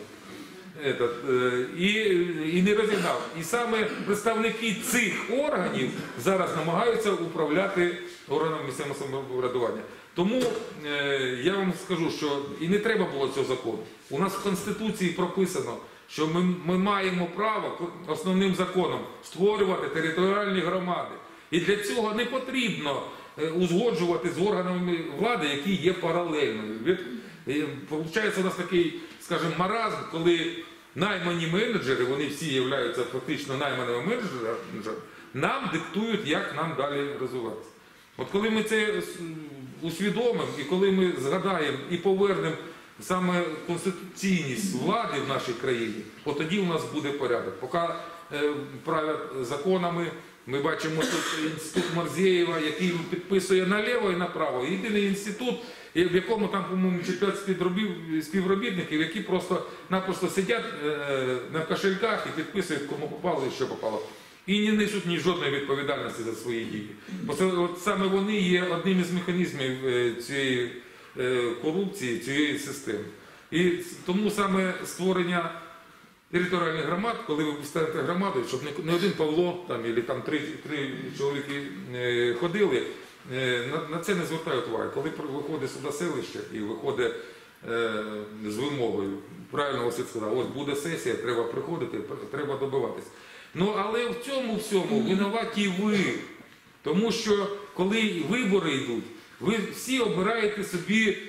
І не розігнав. І саме представники цих органів зараз намагаються управляти органами місцевого самоврядування. Тому я вам скажу, що і не треба було цього закону. У нас в Конституції прописано, що ми маємо право основним законом створювати територіальні громади. І для цього не потрібно узгоджувати з органами влади, які є паралельними. Получається у нас такий, скажімо, маразм, коли наймані менеджери, вони всі являються фактично найманими менеджерами, нам диктують, як нам далі розвиватися. От коли ми це усвідомимо і коли ми згадаємо і повернемо саме конституційність влади в нашій країні, от тоді у нас буде порядок. Поки правлять законами, ми бачимо тут інститут Морзєєва, який підписує наліво і направо. Єдиний інститут, в якому там, по-моєму, 5 співробітників, які просто-напросто сидять на кошельках і підписують, кому попало і що попало. І не несуть ні жодної відповідальності за свої дії. Бо це, от саме вони є одним із механізмів цієї корупції, цієї системи. І тому саме створення територіальних громад, коли ви ставите громаду, щоб не один Павло там, або там 3 чоловіки ходили, на це не звертають уваги. Коли виходить сюди селище і виходить з вимогою, правильно Василь сказав, от буде сесія, треба приходити, треба добиватись. Ну, але в цьому всьому винуваті ви. Тому що коли вибори йдуть, ви всі обираєте собі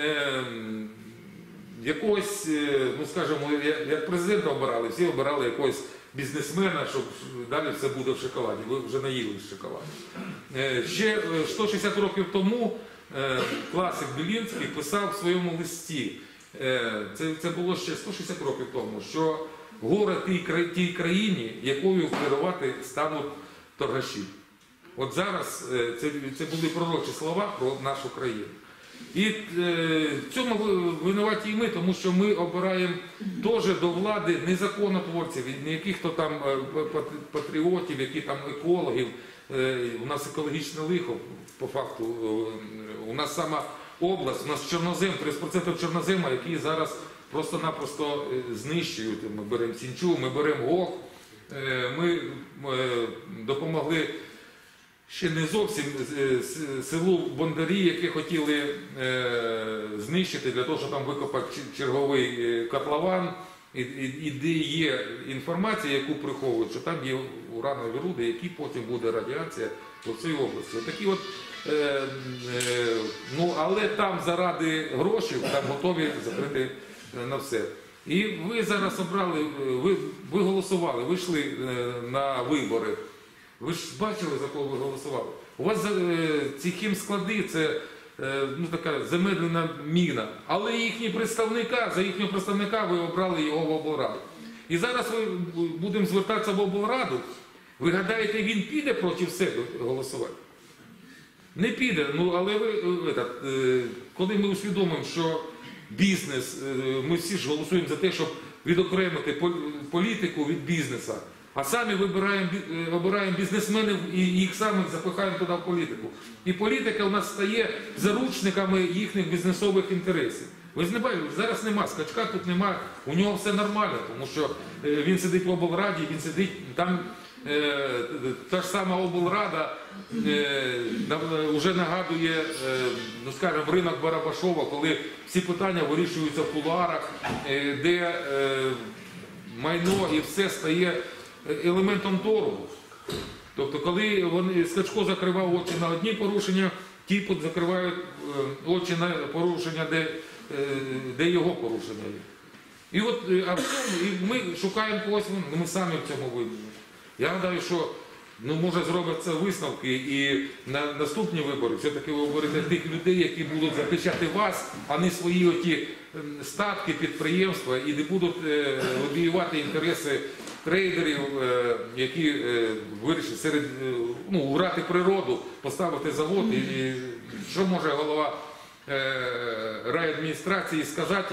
якогось, ну скажімо, як президента обирали, всі обирали якогось бізнесмена, щоб далі все буде в шоколаді. Ви вже наїлись шоколаді. Ще 160 років тому класик Білінський писав в своєму листі, це було ще 160 років тому, що горе тій країні, якою керувати стануть торгаші. От зараз це були пророчі слова про нашу країну. І в цьому винуваті і ми, тому що ми обираємо теж до влади не законотворців, не яких-то там патріотів, які там екологів. У нас екологічне лихо, по факту. У нас сама область, у нас чорнозем, 30% чорнозема, які зараз просто-напросто знищують. Ми беремо Сінчу, ми беремо ГОК, ми допомогли ще не зовсім селу Бондарі, яке хотіли знищити для того, щоб там викопати черговий котлован, і де є інформація, яку приховують, що там є уранові руди, які потім буде радіація по цій області. Такі от, ну, але там заради грошей там готові закрити на все. І ви зараз обрали, ви голосували, вийшли на вибори. Ви ж бачили, за кого ви голосували. У вас ці хімсклади – це ну, така замедлена міна. Але за їхнього представника ви обрали його в облраду. І зараз ми будемо звертатися в облраду. Ви гадаєте, він піде проти себе голосувати? Не піде. Ну, але коли ми усвідомимо, що бізнес, ми всі ж голосуємо за те, щоб відокремити політику від бізнесу, а самі обираємо бізнесменів і їх самих запихаємо туди в політику. І політика у нас стає заручниками їхніх бізнесових інтересів. Ви ж зараз нема, Скачка тут нема, у нього все нормально, тому що він сидить в облраді, він сидить там, та ж сама облрада вже нагадує, ну скажімо, ринок Барабашова, коли всі питання вирішуються в кулуарах, де майно і все стає елементом торгу. Тобто, коли Скачко закривав очі на одні порушення, ті закривають очі на порушення, де його порушення є. І от і ми шукаємо когось, ми самі в цьому винні. Я гадаю, що ну може зробляться висновки і на наступні вибори все-таки ви оберете тих людей, які будуть захищати вас, а не свої оті статки, підприємства і не будуть лобіювати інтереси трейдерів, які вирішать убрати природу, поставити завод. І що може голова райадміністрації сказати,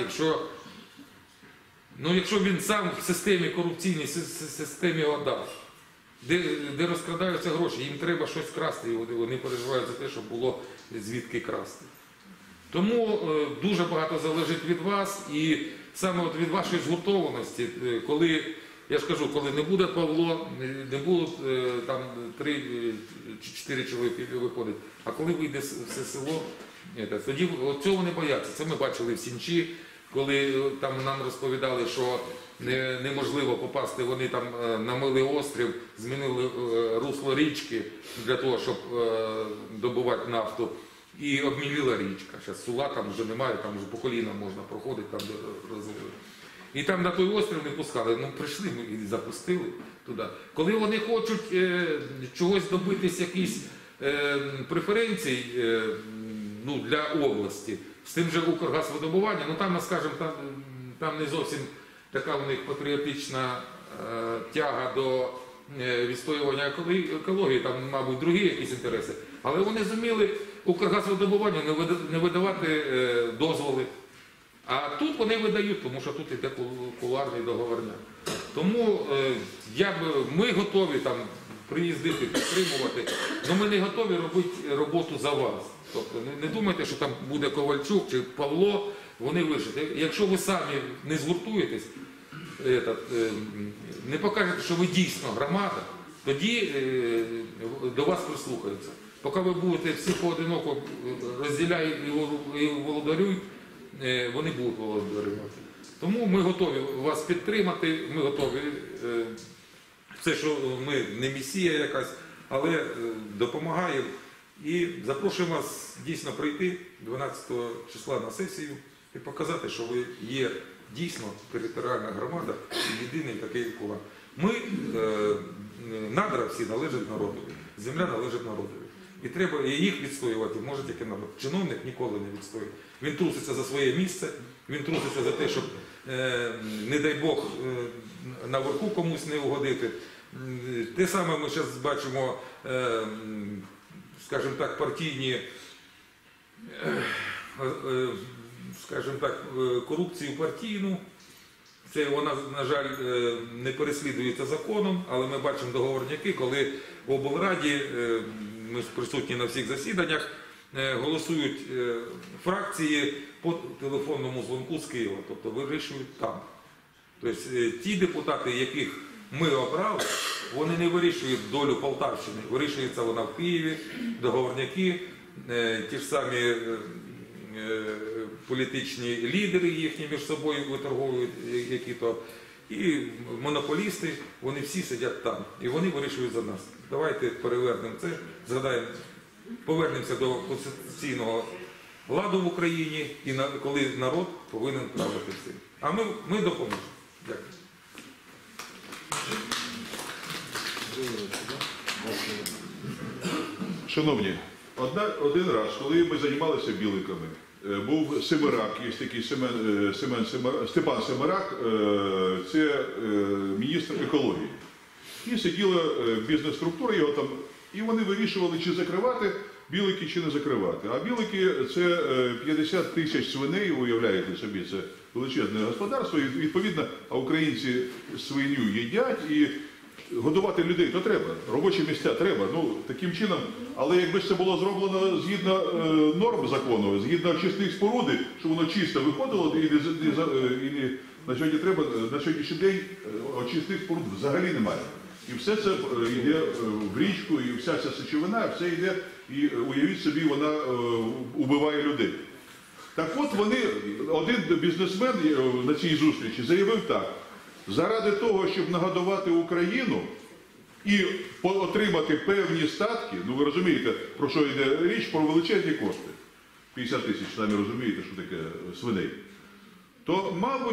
якщо він сам в системі корупційній, системі ОДА, де розкрадаються гроші, їм треба щось красти, і вони переживають за те, щоб було звідки красти. Тому дуже багато залежить від вас і саме від вашої згуртованості, коли, я ж кажу, коли не буде Павло, не будуть там 3-4 чоловіки виходить, а коли вийде все село, тоді цього не бояться. Це ми бачили в Сінчі, коли там нам розповідали, що неможливо попасти, вони там намили острів, змінили русло річки для того, щоб добувати нафту. І обміліла річка. Зараз Сула там вже немає, там вже по колінам можна проходити, там розвили. І там на той острів не пускали. Прийшли ми і запустили туди. Коли вони хочуть чогось добитись, якісь преференцій для області, з тим же Укргазвидобування, там, скажімо, там не зовсім така у них патріотична тяга до відстоювання екології, там, мабуть, другі якісь інтереси. Але вони зуміли Укргазвидобуванню не видавати дозволи. А тут вони видають, тому що тут іде кулуарний договорняк. Тому ми готові там приїздити, підтримувати, але ми не готові робити роботу за вас. Тобто не думайте, що там буде Ковальчук чи Павло, вони вирішать. Якщо ви самі не згуртуєтесь, не покажете, що ви дійсно громада, тоді до вас прислухаються. Поки ви будете всі поодиноко розділяють і володарюють, вони будуть володарювати. Тому ми готові вас підтримати, ми готові, все, що ми не місія якась, але допомагаємо. І запрошуємо вас дійсно прийти 12 числа на сесію і показати, що ви є дійсно територіальна громада і єдиний такий кулак. Надра всі належать народові, земля належить народові. І треба їх відстоювати, може тільки народ. Чиновник ніколи не відстоює. Він труситься за своє місце, він труситься за те, щоб, не дай Бог, наверху комусь не угодити. Те саме ми зараз бачимо, скажімо так, партійні, скажімо так, корупцію партійну. Це вона, на жаль, не переслідується законом, але ми бачимо договорняки, коли в облраді, ми присутні на всіх засіданнях, голосують фракції по телефонному дзвонку з Києва, тобто вирішують там. Тобто ті депутати, яких ми обрали, вони не вирішують долю Полтавщини, вирішується вона в Києві, договорняки, ті ж самі політичні лідери їхні між собою виторговують які-то, і монополісти, вони всі сидять там, і вони вирішують за нас. Давайте перевернемо це, згадаємо, повернемося до конституційного ладу в Україні, і коли народ повинен правити всім. А ми допоможемо. Дякую. Шановні, один раз, коли ми займалися біликами, був Семерак, є такий Степан Семерак, це міністр екології. І сиділа бізнес-структура його там, і вони вирішували, чи закривати білики, чи не закривати. А білики – це 50 тисяч свиней, уявляєте собі, це величезне господарство, і відповідно, а українці свиню їдять, і годувати людей то треба, робочі місця треба, таким чином, але якби це було зроблено згідно норм закону, згідно очисних споруди, щоб воно чисто виходило, і на сьогоднішній день очисних споруд взагалі немає. І все це йде в річку, і вся ця сечовина, все йде, і уявіть собі, вона убиває людей. Так от один бізнесмен на цій зустрічі заявив так: заради того, щоб нагодувати Україну і отримати певні статки, ви розумієте, про що йде річ, про величезні кошти, 50 тисяч, самі розумієте, що таке свиней, то, мабуть,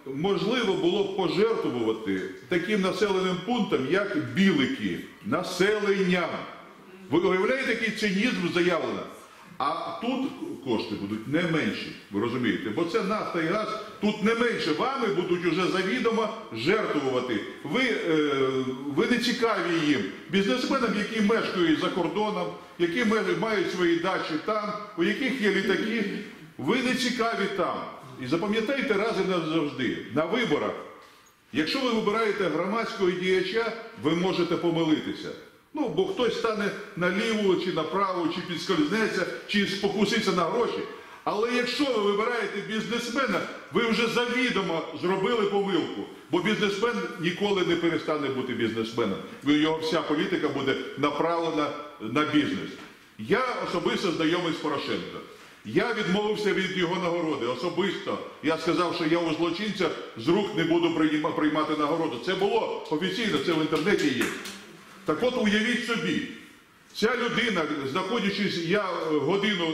можливо було б пожертвувати таким населеним пунктом, як Білики, населенням. Ви уявляєте, який цинізм заявлено? А тут кошти будуть не менші, ви розумієте? Бо це нафта і газ, тут не менше. Вами будуть уже завідомо жертвувати. Ви не цікаві їм. Бізнесменам, які мешкають за кордоном, які мають свої дачі там, у яких є літаки, ви не цікаві там. І запам'ятайте раз і назавжди, на виборах, якщо ви вибираєте громадського діяча, ви можете помилитися. Ну, бо хтось стане наліво, чи направо, чи підскользнеться, чи спокуситься на гроші. Але якщо ви вибираєте бізнесмена, ви вже завідомо зробили помилку. Бо бізнесмен ніколи не перестане бути бізнесменом. Його вся політика буде направлена на бізнес. Я особисто знайомий з Порошенко. Я відмовився від його нагороди особисто. Я сказав, що я у злочинця з рук не буду приймати нагороду. Це було офіційно, це в інтернеті є. Так от уявіть собі, ця людина, знаходячись, я годину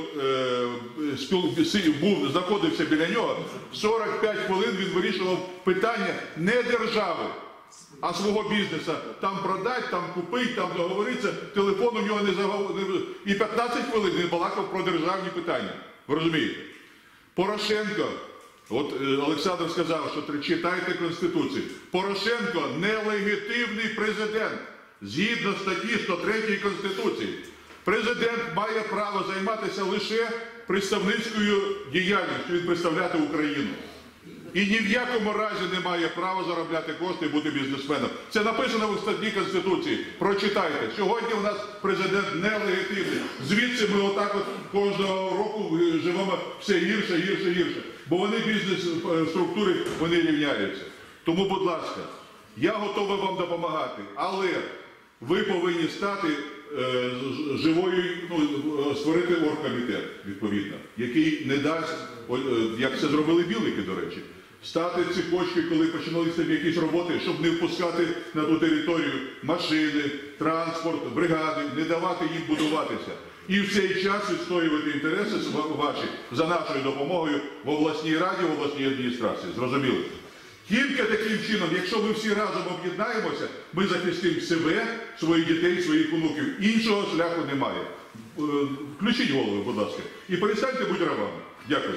знаходився біля нього, 45 хвилин він вирішував питання не держави, а свого бізнесу. Там продать, там купить, там договоритися, телефон у нього не заговорив. І 15 хвилин він балакав про державні питання. Ви розумієте? Порошенко, от Олександр сказав, що читайте Конституцію. Порошенко нелегітимний президент. Згідно статті 103 Конституції, президент має право займатися лише представницькою діяльністю, він представляти Україну. І ні в якому разі не має права заробляти кошти і бути бізнесменом. Це написано в статті Конституції. Прочитайте. Сьогодні у нас президент нелегітимний. Звідси ми отак от кожного року живемо все гірше, гірше, гірше. Бо вони бізнес-структури, вони рівняються. Тому, будь ласка, я готовий вам допомагати, але ви повинні стати живою, створити оргкомітет, відповідно, який не дасть, як це зробили Білики, до речі, стати цепочки, коли починалися якісь роботи, щоб не впускати на ту територію машини, транспорт, бригади, не давати їм будуватися. І в цей час відстоювати інтереси ваші за нашою допомогою в обласній раді, в обласній адміністрації. Зрозуміло? Тільки таким чином, якщо ми всі разом об'єднаємося, ми захистимо себе, своїх дітей, своїх онуків. Іншого шляху немає. Включіть голову, будь ласка. І перестаньте бути рабами. Дякую.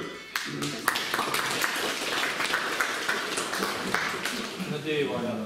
Надія Іванівна.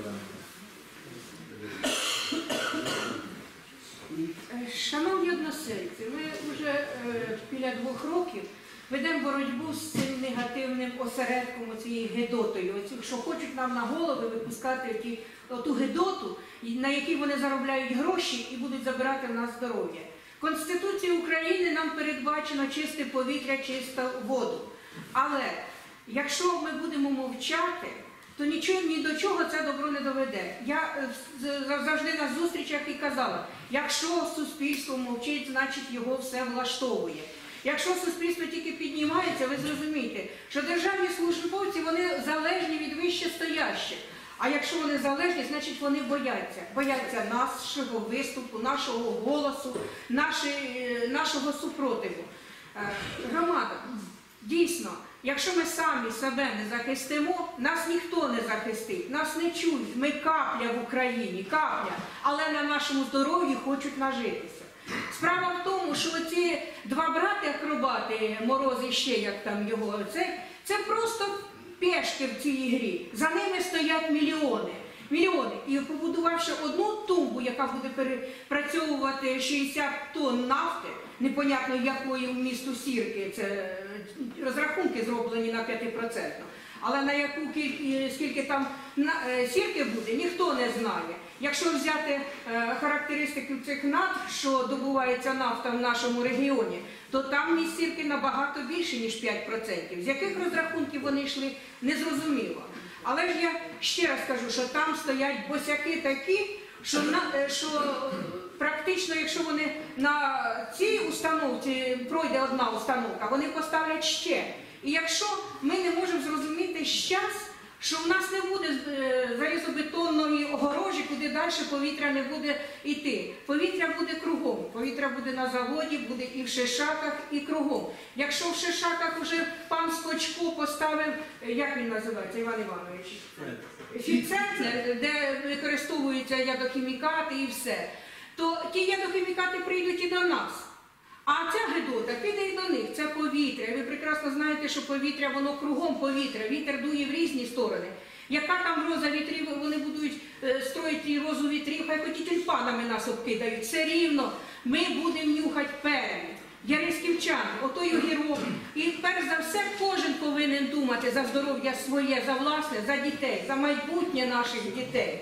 Шановні односельці, ми вже біля 2 років ведемо боротьбу з цим негативним осередком, цією гедотою, що хочуть нам на голови випускати ту гедоту, на якій вони заробляють гроші і будуть забирати в нас здоров'я. Конституція України нам передбачено чисте повітря, чисту воду. Але якщо ми будемо мовчати, то нічого, ні до чого це добро не доведе. Я завжди на зустрічах і казала, якщо суспільство мовчить, значить його все влаштовує. Якщо суспільство тільки піднімається, ви зрозумієте, що державні службовці, вони залежні від вищестоящих. А якщо вони залежні, значить вони бояться. Бояться нашого виступу, нашого голосу, нашого супротиву. Громада, дійсно, якщо ми самі себе не захистимо, нас ніхто не захистить, нас не чують. Ми капля в Україні, капля, але на нашому здоров'ї хочуть нажитися. Справа в тому, що ці 2 брати-акробати, Мороз і ще як там його, це просто пешки в цій грі. За ними стоять мільйони. Мільйони. І побудувавши одну тумбу, яка буде перепрацьовувати 60 тонн нафти, непонятно якої в місту Сірки, це розрахунки зроблені на 5%. Але на яку скільки там сірки буде, ніхто не знає. Якщо взяти характеристики цих надр, що добувається нафта в нашому регіоні, то там місць сірки набагато більше, ніж 5%. З яких розрахунків вони йшли, незрозуміло. Але ж я ще раз кажу, що там стоять босяки такі, що практично, якщо вони на цій установці, пройде одна установка, вони поставлять ще. І якщо ми не можемо зрозуміти щас, що в нас не буде залізобетонної огорожі, куди далі повітря не буде йти. Повітря буде кругом. Повітря буде на заводі, буде і в Шишаках, і кругом. Якщо в Шишаках вже пан Скочко поставив, як він називається, Іван Іванович? Фіцентр, де використовуються ядохімікати і все, то ті ядохімікати прийдуть і до нас. А ця гидота піде і до них, це повітря. Ви прекрасно знаєте, що повітря, воно кругом повітря, вітер дує в різні сторони. Яка там роза вітрів, вони будуть строїти розу вітрів, хай хоч і тюльпанами нас обкидають. Все рівно ми будемо нюхати перець. Яриськівчани, отой огірок. І перш за все кожен повинен думати за здоров'я своє, за власне, за дітей, за майбутнє наших дітей.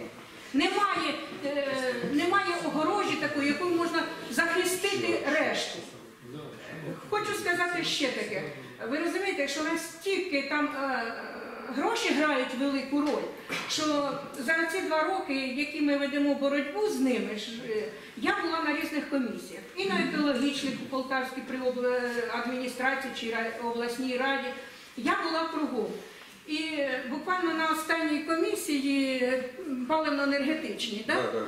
Немає огорожі такої, якою можна захистити решту. Хочу сказати ще таке. Ви розумієте, що настільки там гроші грають велику роль, що за ці 2 роки, які ми ведемо боротьбу з ними, я була на різних комісіях. І на екологічних у Полтавській при адміністрації чи обласній раді. Я була кругом. І буквально на останній комісії паливно-енергетичній,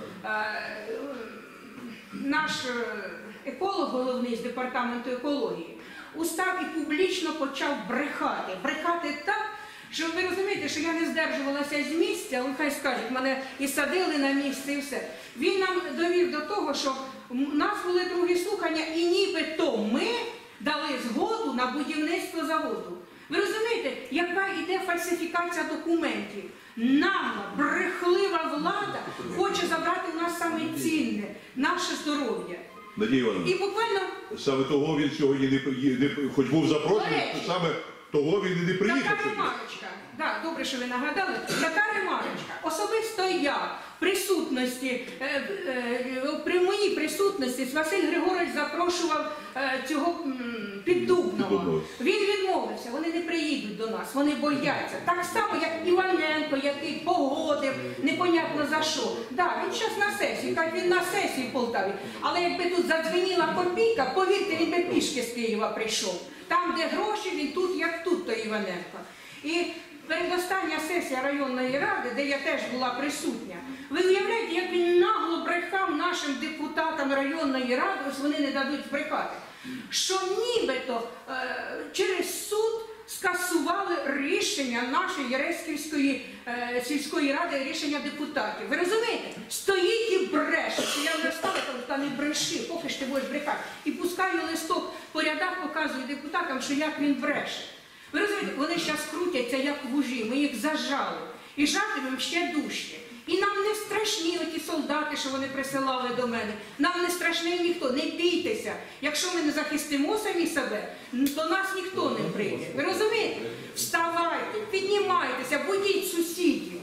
наш еколог головний з департаменту екології устав і публічно почав брехати. Брехати так, що ви розумієте, що я не здержувалася з місця, він хай скажуть, мене і садили на місце і все. Він нам довів до того, що у нас були другі слухання і нібито ми дали згоду на будівництво заводу. Ви розумієте, яка йде фальсифікація документів? Нагла, брехлива влада хоче забрати у нас саме цінне, наше здоров'я. Надія Івановна, І буквально... саме того він сьогодні хоч був запрошений, саме того він і не приїхав. Така ремарочка, да, добре, що ви нагадали, така ремарочка. Особисто я в присутності, при моїй присутності Василь Григорович запрошував цього Піддубного. Він відмовився, вони не приїдуть до нас, вони бояться. Так само, як Іваненко, який погодив, непонятно за що. Да, він зараз на сесії, так він на сесії в Полтаві. Але якби тут задзвеніла копійка, повірте, він би пішки з Києва прийшов. Там, де гроші, він тут, як тут, то Іваненко. І передостання сесія районної ради, де я теж була присутня, ви уявляєте, як він нагло брехав нашим депутатам районної ради, ось вони не дадуть брехати, що нібито через суд скасували рішення нашої Яреськівської сільської ради, рішення депутатів. Ви розумієте? Стоїть і бреше, що я вже встала, та не бреши, поки ж ти будеш брехати. І пускаю листок по рядах, показую депутатам, що як він бреше. Ви розумієте, вони зараз крутяться, як вужі, ми їх зажали. І жартимемо ще дужче. І нам не страшні оті солдати, що вони присилали до мене. Нам не страшний ніхто, не бійтеся. Якщо ми не захистимо самі себе, то нас ніхто не прийде. Ви розумієте? Вставайте, піднімайтеся, будіть сусідів.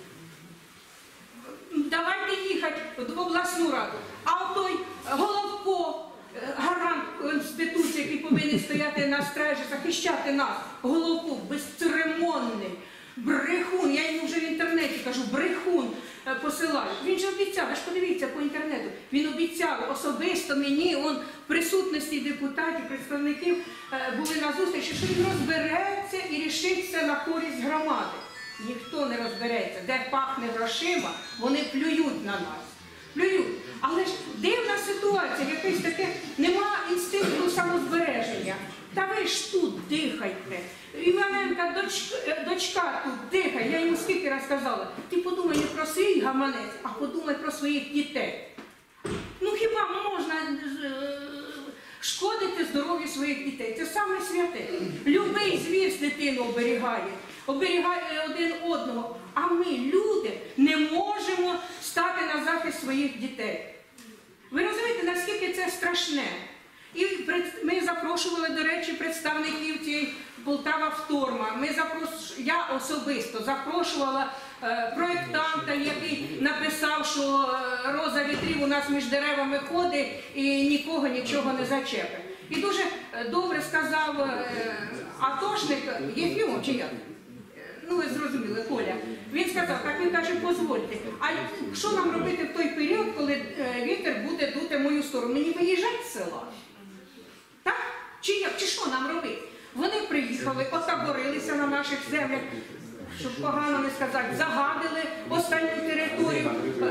Давайте їхати в обласну раду. А той Головко, гарант Конституції, який повинен стояти на стражі, захищати нас, Головко, безцеремонний, брехун, я йому вже в інтернеті кажу, брехун посилаю. Він же обіцяв, аж подивіться по інтернету, він обіцяв особисто мені, он в присутності депутатів, представників були на зустрічі, що він розбереться і рішиться на користь громади. Ніхто не розбереться, де пахне грошима, вони плюють на нас. Плюють. Але ж дивна ситуація, якесь таке, нема інстинкту самозбереження. Та ви ж тут дихайте. Іваненка, дочка тут дихає, я йому скільки раз казала, ти подумай не про свій гаманець, а подумай про своїх дітей. Ну хіба можна шкодити здоров'ю своїх дітей? Це саме святе. Любий звір з дитину оберігає один одного. А ми, люди, не можемо стати на захист своїх дітей. Ви розумієте, наскільки це страшне? І ми запрошували, до речі, представників цієї Полтава-Вторма. Я особисто запрошувала проєктанта, який написав, що роза вітрів у нас між деревами ходить і нікого нічого не зачепить. І дуже добре сказав атошник Єфімов, чи як? Ну, ви зрозуміли, Коля. Він сказав, так він каже, дозвольте. А що нам робити в той період, коли вітер буде дути в мою сторону? Мені виїжджати з села? Так? Чи що нам робити? Вони приїхали, отаборилися на наших землях. щоб погано не сказати, загадили останню територію,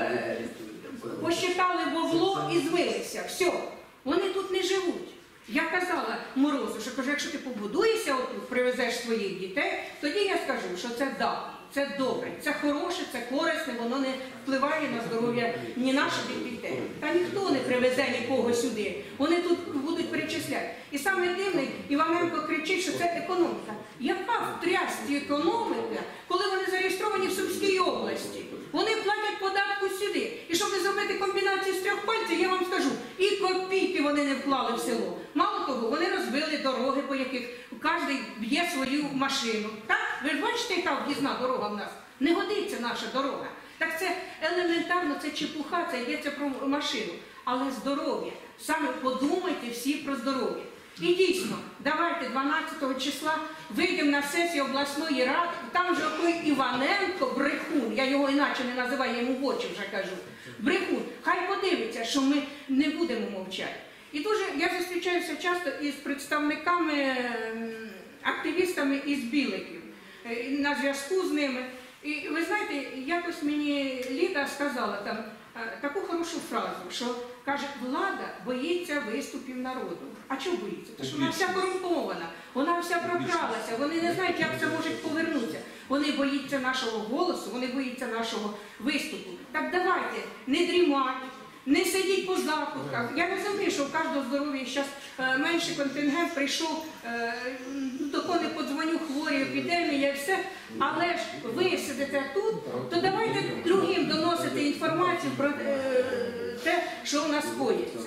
посчитали бабло і змилися. Все, вони тут не живуть. Я казала Морозу, що кажу, якщо ти побудуєшся отут, привезеш своїх дітей, тоді я скажу, що це да, це добре, це хороше, це корисне, воно не впливає на здоров'я ні наших дітей. Та ніхто не привезе нікого сюди. Вони тут будуть перечисляти. І саме дивний, Іваненко кричить, що це економіка. Яка в трясці економіка, коли вони зареєстровані в Сумській області? Вони платять податку сюди. І щоб не зробити комбінацію з 3 пальців, я вам скажу, і копійки вони не вклали в село. Мало того, вони розбили дороги, по яких кожен б'є свою машину. Так? Ви ж бачите, яка об'їзна дорога в нас? Не годиться наша дорога. Так це елементарно, це чепуха, це йдеться про машину. Але здоров'я. Саме подумайте всі про здоров'я. І дійсно, давайте 12 числа вийдемо на сесію обласної ради, там же той Іваненко, брехун, я його іначе не називаю, я йому в очі вже кажу, брехун, хай подивиться, що ми не будемо мовчати. І дуже, я зустрічаюся часто із представниками, активістами із Біликів, на зв'язку з ними. І ви знаєте, якось мені Ліда сказала там таку хорошу фразу, що каже, влада боїться виступів народу. А чого боїться? Тому що вона вся корумпована, вона вся прокралася, вони не знають, як це може повернутися. Вони боїться нашого голосу, вони боїться нашого виступу. Так давайте, не дрімати, не сидіть по закутках. Я розумію, що в кожного здоров'я зараз менший контингент прийшов, до кого не подзвоню, хворі, епідемія і все. Але ж ви сидите тут, то давайте другим доносити інформацію про те, що у нас коїться.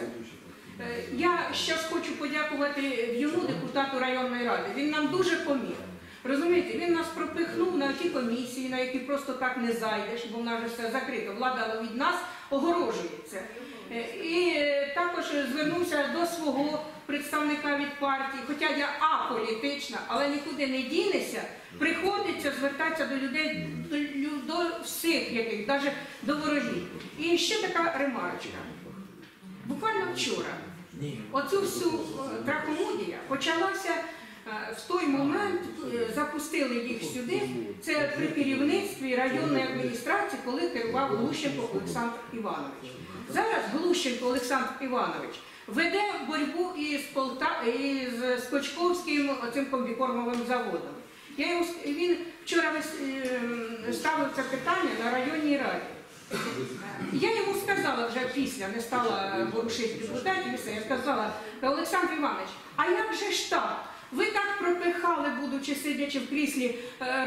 Я зараз хочу подякувати В'юну, депутату районної ради. Він нам дуже поміг. Розумієте, він нас пропихнув на ті комісії, на які просто так не зайдеш, бо в нас вже все закрито. Влада від нас огорожується. І також звернувся до свого представника від партії, хоча я аполітична, але нікуди не дінешся, приходиться звертатися до людей, до всіх, яких, навіть до ворогів. І ще така ремарочка. Буквально вчора оцю всю трахомудія почалася в той момент, запустили їх сюди, це при керівництві районної адміністрації, коли керував Глущенко Олександр Іванович. Зараз Глущенко Олександр Іванович веде боротьбу із Скочковським оцим комбікормовим заводом. Він вчора ставив це питання на районній раді. Я йому сказала вже після, не стала ворушити депутатів, я сказала, Олександр Іванович, а як же ж так? Ви так пропихали, будучи сидячи в кріслі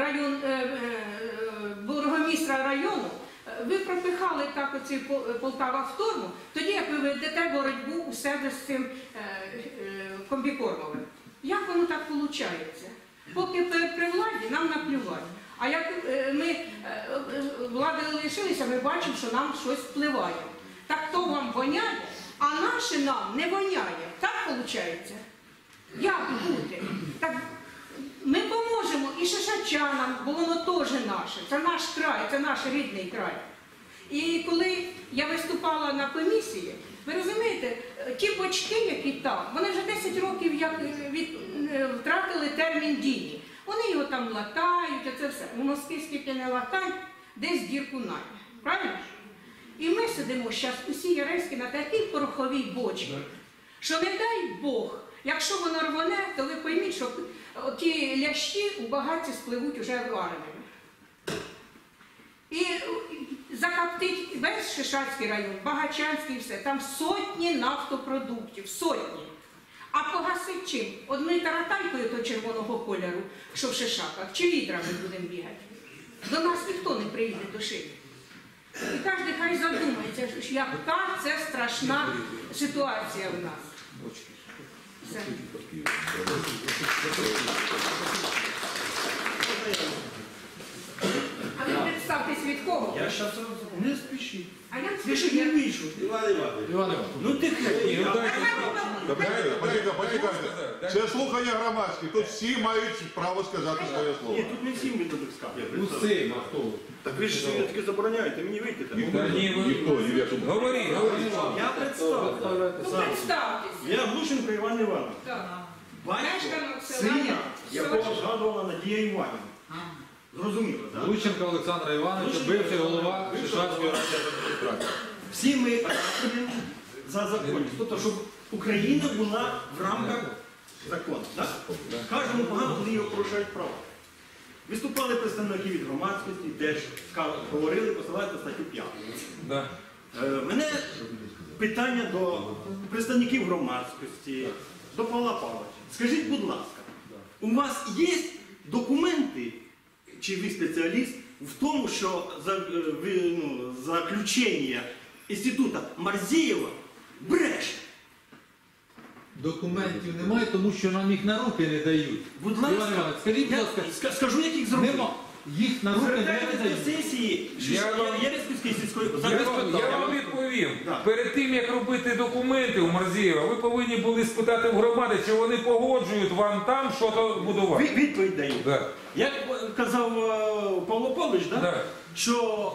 бургомістра району, ви пропихали так оці Полтава-Вторму, тоді як ви ведете боротьбу у себе з цим комбікормовим. Як воно так виходить? Поки при владі нам наплювати. А як ми влади лишилися, ми бачимо, що нам щось впливає. Так то вам воняє, а наше нам не воняє. Так виходить? Як бути? Так ми поможемо і шишачанам, бо воно теж наше. Це наш край, це наш рідний край. І коли я виступала на комісії, ви розумієте, ті бочки, які там, вони вже 10 років як втратили термін дії. Вони його там латають, а це все. У Москві скільки не латають, десь дірку найде. Правильно? І ми сидимо зараз усі Яреськи на такій пороховій бочці, що не дай Бог, якщо воно рвоне, то ви пойміть, що ті лящі у багатці спливуть уже вареними. І закоптить весь Шишацький район, Багачанський і все, там сотні нафтопродуктів, сотні. А погасить чим? Одною таратайкою до червоного кольору, що в Шишаках, чи відрами будемо бігати. До нас ніхто не приїде до Шиї. І кожен хай задумається, яка це страшна ситуація в нас. Все. А ви представтесь від кого? Я зараз не спішіть. А я Спішіть не вийшов. Іван Ну тихо. Почекайте. Це слухання громадське. Тут всі мають право сказати своє Ні, слово. тут не всім він так сказав. Усім, а хто? Так ви ж таки забороняєте мені вийти там. Ніхто не вірить. Говори, говори. Я представив. Ну представтесь. Я Глущенко Іван Іванович. Так. Батько Мешканець села сина, Села. якого згадувала Надія Іванівна. Зрозуміло, так? Лученко Олександра Івановича, бивший голова Шишацької райдержадміністрації. Всі ми працюємо за законність. Тобто, щоб Україна була в рамках закону. Так? Кажемо погано, коли його порушують права. Виступали представники від громадськості, теж говорили, посилають на статтю 5. Да. Мене питання до представників громадськості, до Павла Павловича. Скажіть, будь ласка, у вас є документи, чи ви спеціаліст, в тому, що заключення інституту Марзієва бреше? Документів немає, тому що нам їх на руки не дають. Будь Іван ласка, Іванович, скажіть, будь я ласка, скажу, яких зробили. нема. Їх на руки не Звертайтесь до дають. сесії Єрецької сільської Я вам відповім. Да. Перед тим, як робити документи у Марзієва, ви повинні були спитати в громади, чи вони погоджують вам там що-то будувати. Відповідь даю. Да. Як казав Павло Павлович, Да. що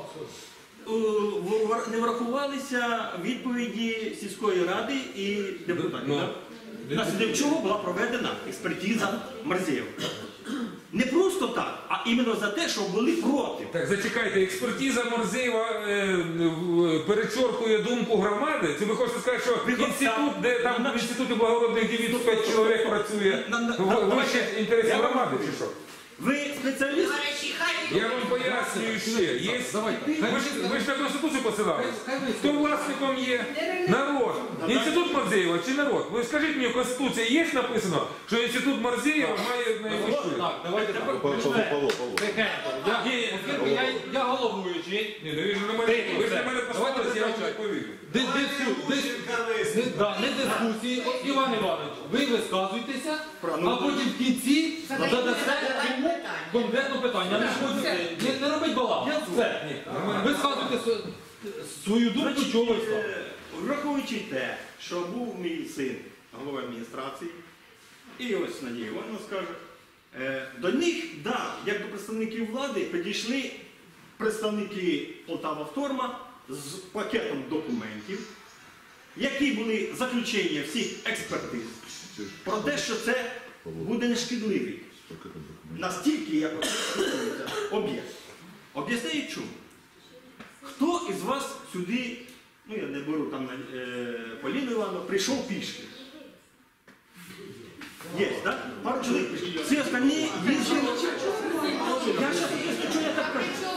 не врахувалися відповіді сільської ради і депутатів. Ну, так? Наслідок чого була проведена експертиза Марзієва. Не просто так, а іменно за те, що були проти. Так, зачекайте, експертиза Марзієва перечоркує думку громади. Це ви хочете сказати, що інститут, де там в інституті благородних дівіт 5 чоловік працює, вище інтересів громади, чи що? Ви спеціаліст? Товариші, хай Я вам пояснюю ще. Є... Давайте. Ви ж на Конституцію посилались. Хто власником є? Народ. Інститут Марзієва чи народ? Ви скажіть мені, в Конституції є написано, що інститут Марзієва має найвищу? Так, давайте так. Павло. Тихенько. Оскільки я головуючий. Ні, ви ж на мене послухались, я вам відповів. Не дискусії. От, Іван Іванович, ви висказуєтеся, а потім в кінці задасте йому конкретне питання. Не робіть балагу. Все. Висказуйте свою думку, чого ви ставите. Враховуючи те, що був мій син голова адміністрації, і ось Надія Івановна скаже, до них, як до представників влади, підійшли представники Полтава-Вторма з пакетом документів, які були заключення всіх експертиз про те, що це буде нешкідливий. Настільки, як стосується об'єкт. Об'ясняю чому. Хто із вас сюди, я не беру там Поліну Івановну, прийшов пішки? Є, так? Пару чоловік пішки. Всі остальні їздили. Я зараз об'ясню, що я так кажу.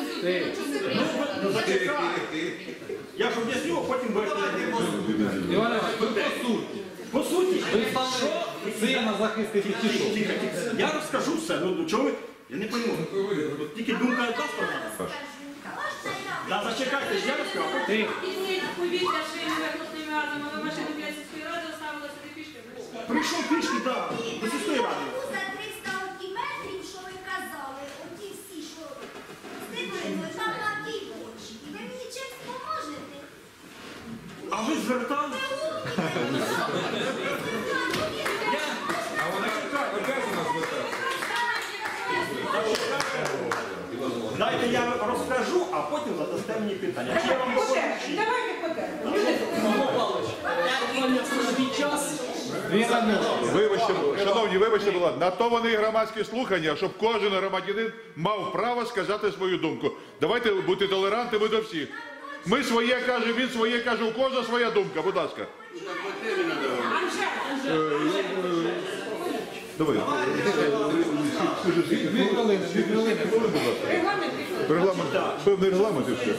Я ж об'ясню, а потім будете. Іван Іванович, ви по суті. По суті, Ви стали сина захистити чи що? Тихо. Я розкажу все. Чого ви? Я не пойму. Тільки думка яка сторона. Да, зачекайте, я розкажу. Повітря шийними ртутними газами, але машину для сільської ради оставила сюди пішки. Прийшов пішки, так, до сільської ради. За 300 метрів, що ви казали, оті всі, що стидили, там на тій площі. І ви мені чим поможете? А ви звертали? А вона обязана звертати. Дайте я розкажу, а потім задасте мені питання. Чи я вам покажу? Давайте подержимо. Вибачте, шановні, вибачте, будь ласка, на то вони і громадські слухання, щоб кожен громадянин мав право сказати свою думку. Давайте бути толерантними до всіх. Ми своє кажемо, він своє каже, у кожного своя думка, будь ласка. Давай. Дві хвилини. Регламент. Певний регламент і все.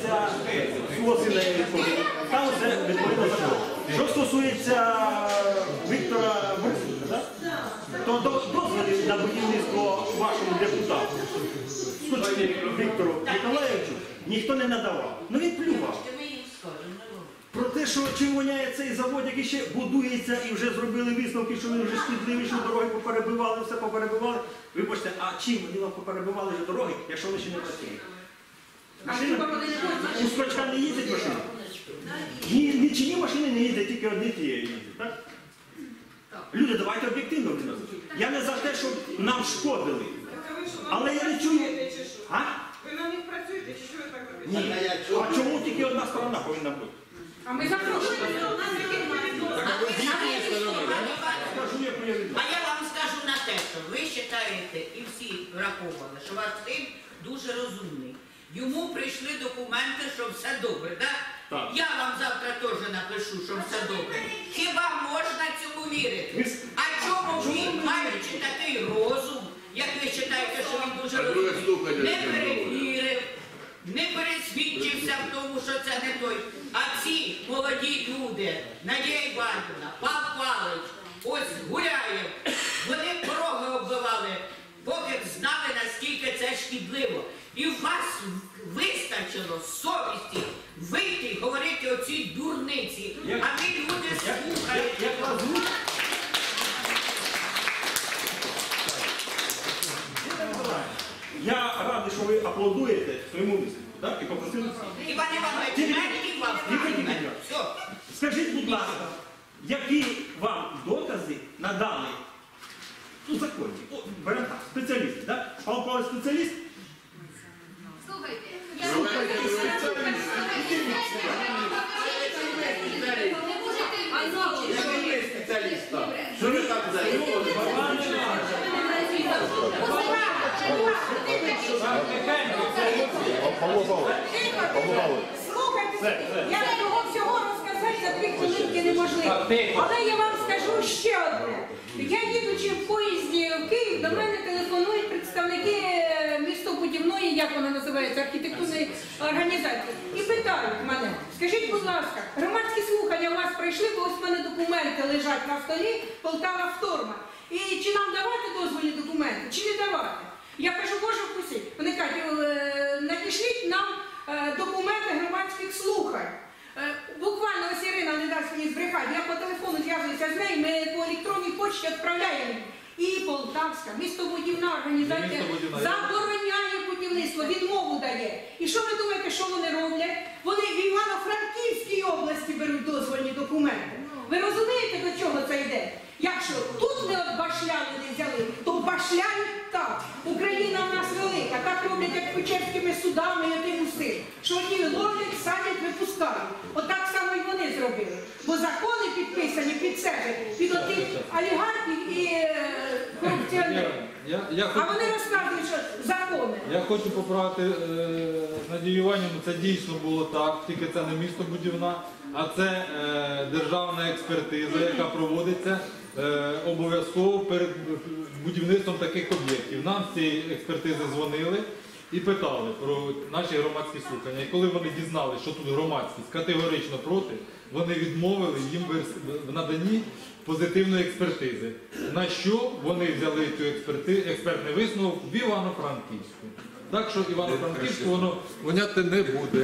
Там все відповідно закон. Що стосується Віктора Борисовича, то дозволів на будівництво вашому депутату, Віктору Миколаївичу, ніхто не надавав. Він плював. ми їм скажемо. Про те, що чим воняє цей завод, який ще будується і вже зробили висновки, що він вже шкідливий, що дороги поперебивали, все поперебивали. Вибачте, а чим вони вам поперебивали вже дороги, якщо вони ще не працюють? Машина? У Скочка не їздять машини? Ні чині машини не їздять, тільки одні ті їздять, так? Люди, давайте об'єктивно відносити. Я не за те, щоб нам шкодили. Але я не чую. А? Ви на них працюєте, чи що ви так робите? Ні. А чому тільки одна сторона повинна бути? А ми запрошуємо. Скажу, як я відношу. А я вам скажу на те, що ви вважаєте і всі враховували, що ваш син дуже дуже розумний. Йому прийшли документи, що все добре, так? Так. Я вам завтра теж напишу, що все добре. Хіба можна цьому вірити? А чому він, маючи такий розум, як ви вважаєте, що він дуже розумний, не перевірив, не пересвідчився в тому, що це не той. А ці молоді люди, Надія Іванівна, Павло Павлович, ось Гуляєв, вони пороги оббивали, поки знали, наскільки це шкідливо. І в вас вистачило совісті вийти і говорити оці дурниці. А ви, люди, слухаєте. Я радий, що ви аплодуєте своєму виступу, так? І попросили. Іван Іванович, навіть вам скажу. Все. Скажіть, будь ласка, які вам докази надали у законі? Беремо так, спеціалісти, так? Павло Павлович спеціаліст? Слухайте, Що ви так Слухайте, я того всього розказати за 3 хвилинки неможливо. Але я вам скажу ще одне. Я їдучи в поїзді в Київ, до мене телефонують представники містобудівної, як вона називається, архітектурної організації. І питають мене, скажіть, будь ласка, громадські слухання у вас прийшли, бо ось в мене документи лежать на столі, Полтава Вторма. І чи нам давати дозвольні документи, чи не давати? Я кажу, боже впустіть. Вони кажуть, надішліть нам документи громадських слухань. Буквально ось Ірина не дасть мені збрехати, я по телефону зв'язуюся з нею, ми по електронній почті відправляємо. І Полтавська містобудівна організація забороняє будівництво, відмову дає. І що ви думаєте, що вони роблять? Вони в Івано-Франківській області беруть дозвольні документи. Ви розумієте, до чого це йде? Якщо тут не от башляли не взяли, то башляють так. Україна в нас велика, так роблять, як печерськими судами і тим усім. Що ті ловлять, садять, випускають. Отак само і вони зробили. Бо закони підписані під себе, під отих олігархів і корупціонерів. А вони розказують, що закони. Я хочу поправити Надію Іванівну, це дійсно було так, тільки це не містобудівна, а це державна експертиза, яка проводиться обов'язково перед будівництвом таких об'єктів. Нам з цієї експертизи дзвонили і питали про наші громадські слухання. І коли вони дізналися, що тут громадськість категорично проти, вони відмовили їм в наданні позитивної експертизи. На що вони взяли цю експертний висновок в Івано-Франківську. Так що Івано-Франківську воно воняти не буде.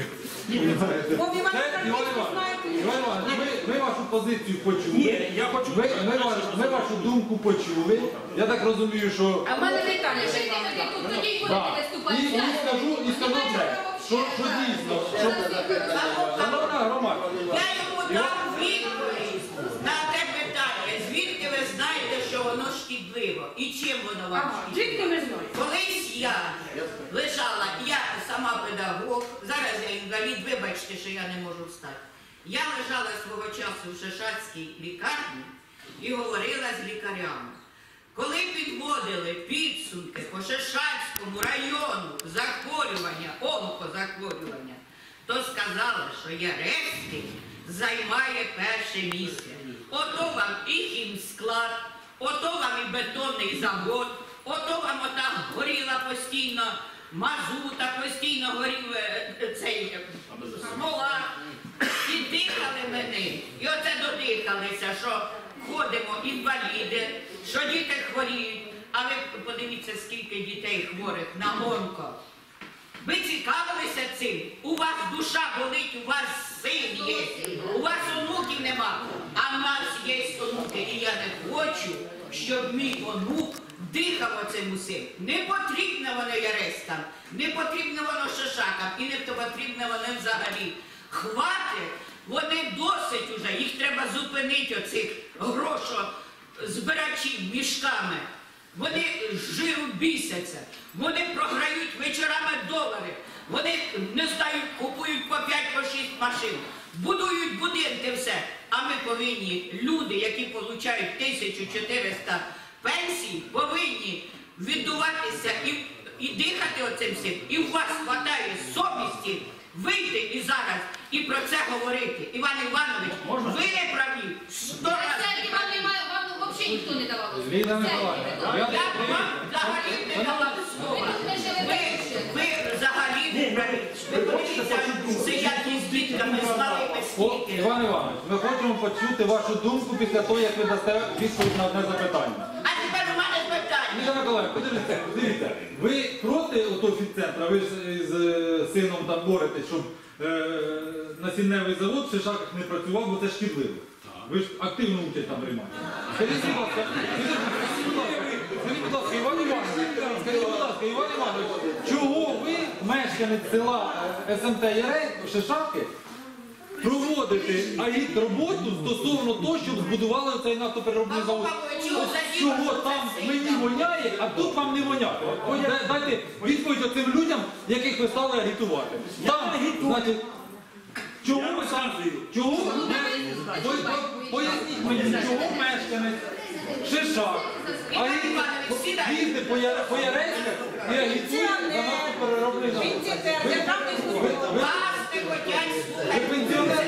Іван Іванович, ми вашу позицію почули. Ми вашу думку почули. Я так розумію, що... А в мене питання, що йдете тут, тоді будете виступати. І скажу це, що дійсно, що шановна громада. Я йому дав відповідь на те питання, звідки ви знаєте, що воно шкідливо і чим воно вам шкідливо. Звідки ми знаємо? Колись я лежала, я сама педагог, зараз я інвалід, вибачте, що я не можу встати. Я лежала свого часу в Шишацькій лікарні і говорила з лікарями. Коли підводили підсумки по Шишацькому району захворювання, онкозахворювання, то сказали, що Яреський займає перше місце. Ото вам і хімсклад, ото вам і бетонний завод, ото вам ота горіла постійно мазута, постійно горів цей смола. І дихали мене, і оце додихалися, що ходимо інваліди, що діти хворіють. А ви подивіться, скільки дітей хворих на онко. Ви цікавилися цим? У вас душа болить, у вас син є, у вас онуків нема, а в нас є онуки. І я не хочу, щоб мій онук дихав оцим усім. Не потрібно воно Яреськам, не потрібно воно Шишакам і не потрібно воно взагалі. Хватить, вони досить уже, їх треба зупинити оцих грошозбирачів мішками. Вони жиру бісяться, вони програють вечорами долари, вони, не знаю, купують по 5-6 машин, будують будинки, все. А ми повинні, люди, які отримують 1400 пенсій, повинні віддуватися і і дихати оцим всім, і у вас хватає совісті вийти і зараз і про це говорити. Іван Іванович, ви не праві. 100 разів. Вам взагалі ніхто не давав. Ліна Миколаївна, Я вам взагалі не давав слова. Ви взагалі не праві. Ви подивіться, сидять із дітками, з малими скільки. Іван Іванович, ми хочемо почути вашу думку після того, як ви дасте відповідь на одне запитання. А тепер у мене питання. Ліна Миколаївна, дивіться, ви проти ото фінцентра, ви ж з сином там боретесь, щоб насінневий завод в Шишаках не працював, бо це шкідливо. Ви ж активну участь там приймаєте. Скажіть, будь ласка, Іван Іванович, чого ви, мешканець села СМТ Ярей, Шишаки, проводите агіт-роботу стосовно того, щоб збудували цей нафтопереробний завод? Чого там мені воняє, а тут вам не воняє? Ось дайте відповідь оцим людям, яких ви стали агітувати. Там, значить, чого ви там? Чого? Поясніть мені, чого мешканець Шишак їздить по Яреськах і агітує за нафтопереробний завод? Вас не хотять слухати. Ви пенсіонер?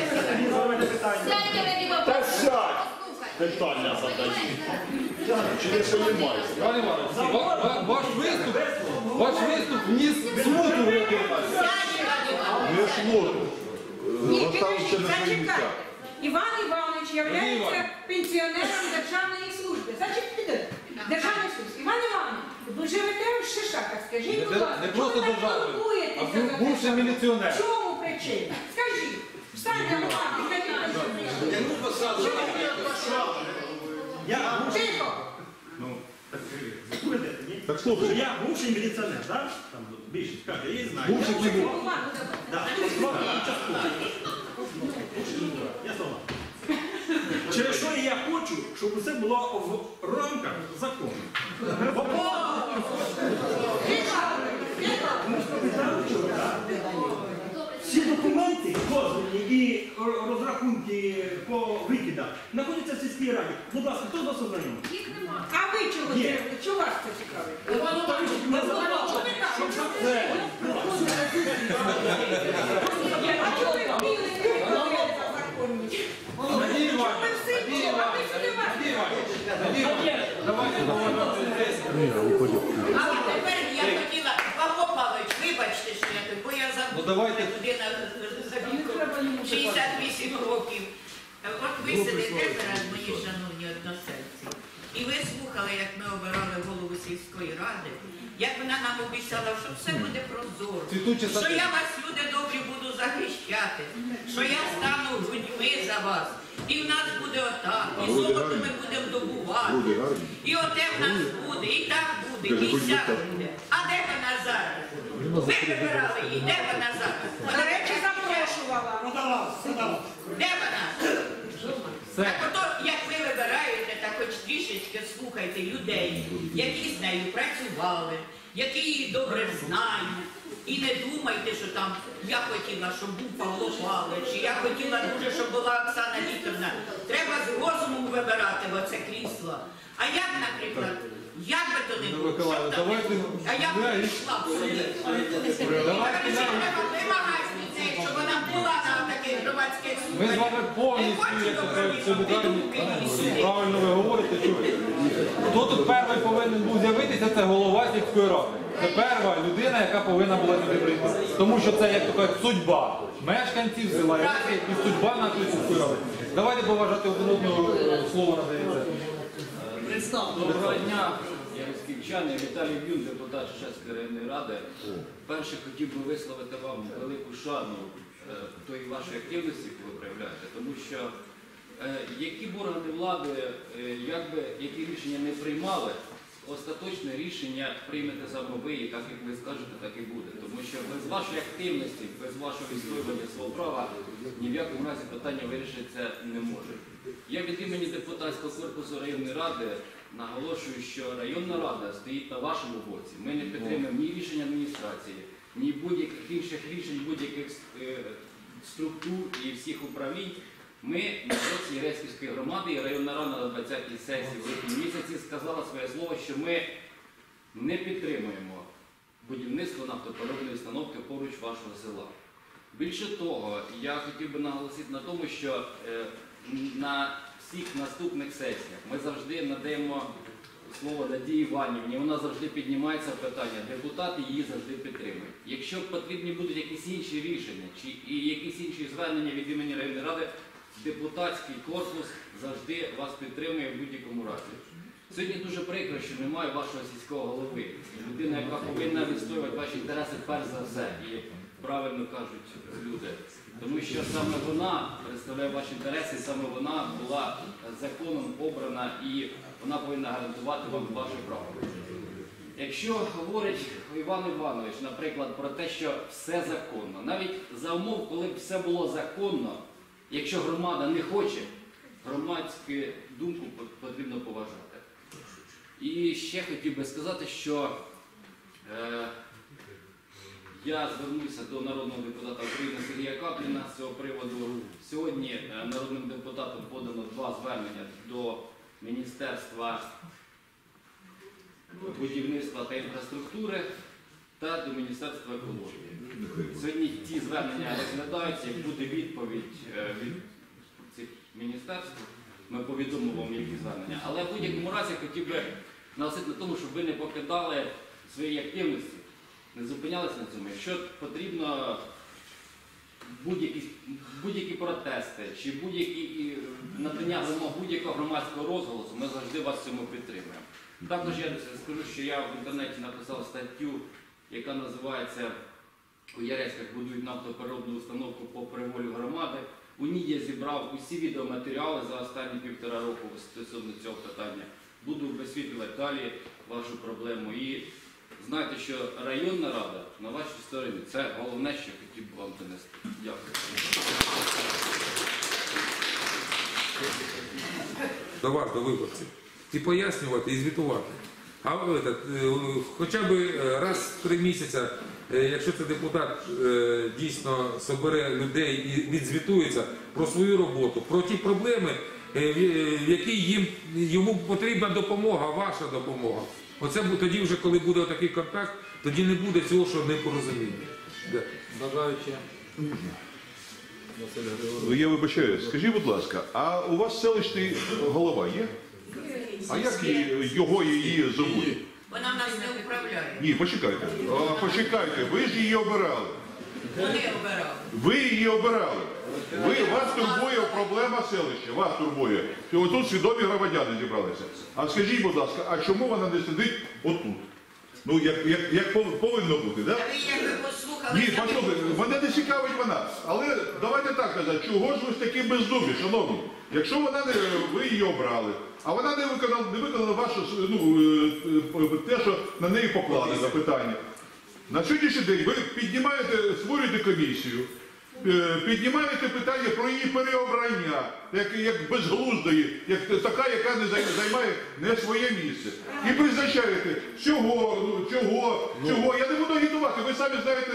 Та сядь! Питання задають. Чи не понімаєш? Іван Іванович, ваш виступ вніс смуту в людей. Не смуту. Ні, Остався на свої місця. зачекайте. Іван Іванович є пенсіонером Державної служби. Зачекайте. Державної служби. Іван Іванович, ви живете в Шишаках, скажіть, будь ласка, Не чому просто ви так державний, турбуєтеся а за бувший це? міліціонер. В чому причина? Скажіть. Встаньте, Роман, і Тихо. Так слухай. Я бувший міліціонер, так? Там більшість каже, я її знаю. Бувший не був. Да. Я слова. Через що я хочу, щоб усе було в рамках закону. Всі документи, дозвільні і розрахунки по викидах знаходяться в сільській раді. Будь ласка, хто з вас ознайомий? А ви чого Є. це? Чого вас це цікавить? А чого ви вбили законність? Надія Іванівна, давайте поважати. А тепер я хотіла, Павло Павлович, вибачте, що я тут, бо я Ну, забула, давайте. людина за віком 68 років. От ви сидите зараз, мої шановні односельці, і ви слухали, як ми обирали голову сільської ради, як вона нам обіцяла, що все буде прозоро, Цвітучі що сади. я вас, люди добрі, буду захищати, що я стану грудьми за вас. І в нас буде отак, і золото ми будемо добувати. І оте в нас буде, і так буде, і сяк буде. А де вона зараз? Ви вибирали її, де вона зараз? До речі, запрошувала. Де вона? Так ото, як ви вибираєте, так хоч трішечки слухайте людей, які з нею працювали, які її добре знають. І не думайте, що там я хотіла, щоб був Павло Павлович, чи я хотіла дуже, щоб була Оксана Вікторівна. Треба з розумом вибирати в оце крісло. А як, наприклад, як би то не було, щоб там не було. А я б прийшла в суді. Треба вимагати від неї, щоб вона була на таких громадських Ми з слуханнях. вами повністю, Не хочу як добровільно, це правильно ви говорите, чуєте. Хто тут перший повинен був з'явитися, це голова сільської ради. Це перша людина, яка повинна була сюди прийти. Тому що це, як то кажуть, судьба мешканців села Яриця і судьба нашої сільської ради. Давайте поважати один одного, слово надається. Доброго дня, я співчаний Віталій Бюн, депутат Шишацької районної ради. Перше хотів би висловити вам велику шану тої вашої активності, яку ви проявляєте, тому що які б органи влади, які рішення не приймали, остаточне рішення приймете саме ви, і так як ви скажете, так і буде. Тому що без вашої активності, без вашого відстоювання свого права ні в якому разі питання вирішиться не може. Я від імені депутатського корпусу районної ради наголошую, що районна рада стоїть на вашому боці. Ми не підтримуємо ні рішення адміністрації, ні будь-яких інших рішень, будь-яких структур і всіх управлінь. Ми на боці Єрецьківської громади і районна рада на 20-й сесії в липні місяці сказала своє слово, що ми не підтримуємо будівництво нафтопереробної установки поруч вашого села. Більше того, я хотів би наголосити на тому, що на всіх наступних сесіях ми завжди надаємо слово Надії Іванівні, вона завжди піднімається питання, депутати її завжди підтримують. Якщо потрібні будуть якісь інші рішення чи якісь інші звернення від імені районної ради, депутатський корпус завжди вас підтримує в будь-якому разі. Сьогодні дуже прикро, що немає вашого сільського голови, людина, яка повинна відстоювати ваші інтереси перш за все, і правильно кажуть люди. Тому що саме вона представляє ваші інтереси, саме вона була законом обрана і вона повинна гарантувати вам ваше право. Якщо говорить Іван Іванович, наприклад, про те, що все законно, навіть за умов, коли б все було законно, якщо громада не хоче, громадську думку потрібно поважати. І ще хотів би сказати, що я звернувся до народного депутата України Сергія Капліна з цього приводу. Сьогодні народним депутатом подано 2 звернення до Міністерства будівництва та інфраструктури та до Міністерства екології. Сьогодні ті звернення розглядаються, як буде відповідь від цих міністерств, ми повідомимо вам, які звернення. Але в будь-якому разі хотів би наголосити на тому, щоб ви не покидали свої активності, не зупинялися на цьому. Якщо потрібно будь-які протести чи будь-які надання вимог будь-якого громадського розголосу, ми завжди вас в цьому підтримуємо. Також я скажу, що я в інтернеті написав статтю, яка називається «У Яреськах будують нафтопереробну установку попри волю громади». У ній я зібрав усі відеоматеріали за останні 1,5 року стосовно цього питання. Буду висвітлювати далі вашу проблему. І знайте, що районна рада на вашій стороні. Це головне, що хотів би вам донести. Дякую. До вас, до виборців. І пояснювати, і звітувати. А хоча б раз в 3 місяці, якщо це депутат дійсно собере людей і відзвітується про свою роботу, про ті проблеми, в які йому потрібна допомога, ваша допомога. Оце тоді вже, коли буде такий контакт, тоді не буде цього, що непорозуміння. Бажаючи. Я вибачаюсь, скажіть, будь ласка, а у вас селищний голова є? А як його її зовуть? Вона в нас не управляє. Ні, почекайте. Почекайте, ви ж її обирали. Вони обирали. Ви її обирали. Вас турбує проблема селища, вас турбує. Що тут свідомі громадяни зібралися. А скажіть, будь ласка, а чому вона не сидить отут? Ну, як повинно бути, так? А ви якби послухали... Ні, послухайте, мене не цікавить вона. Але давайте так казати, чого ж ви ж такі бездумні, шановні? Якщо ви її обрали, а вона не виконала ваше, те, що на неї покладено питання. На сьогоднішній день ви створюєте комісію, піднімаєте питання про її переобрання, як безглуздої, як така, яка не займає не своє місце. І призначаєте чого. Я не буду агітувати, ви самі знаєте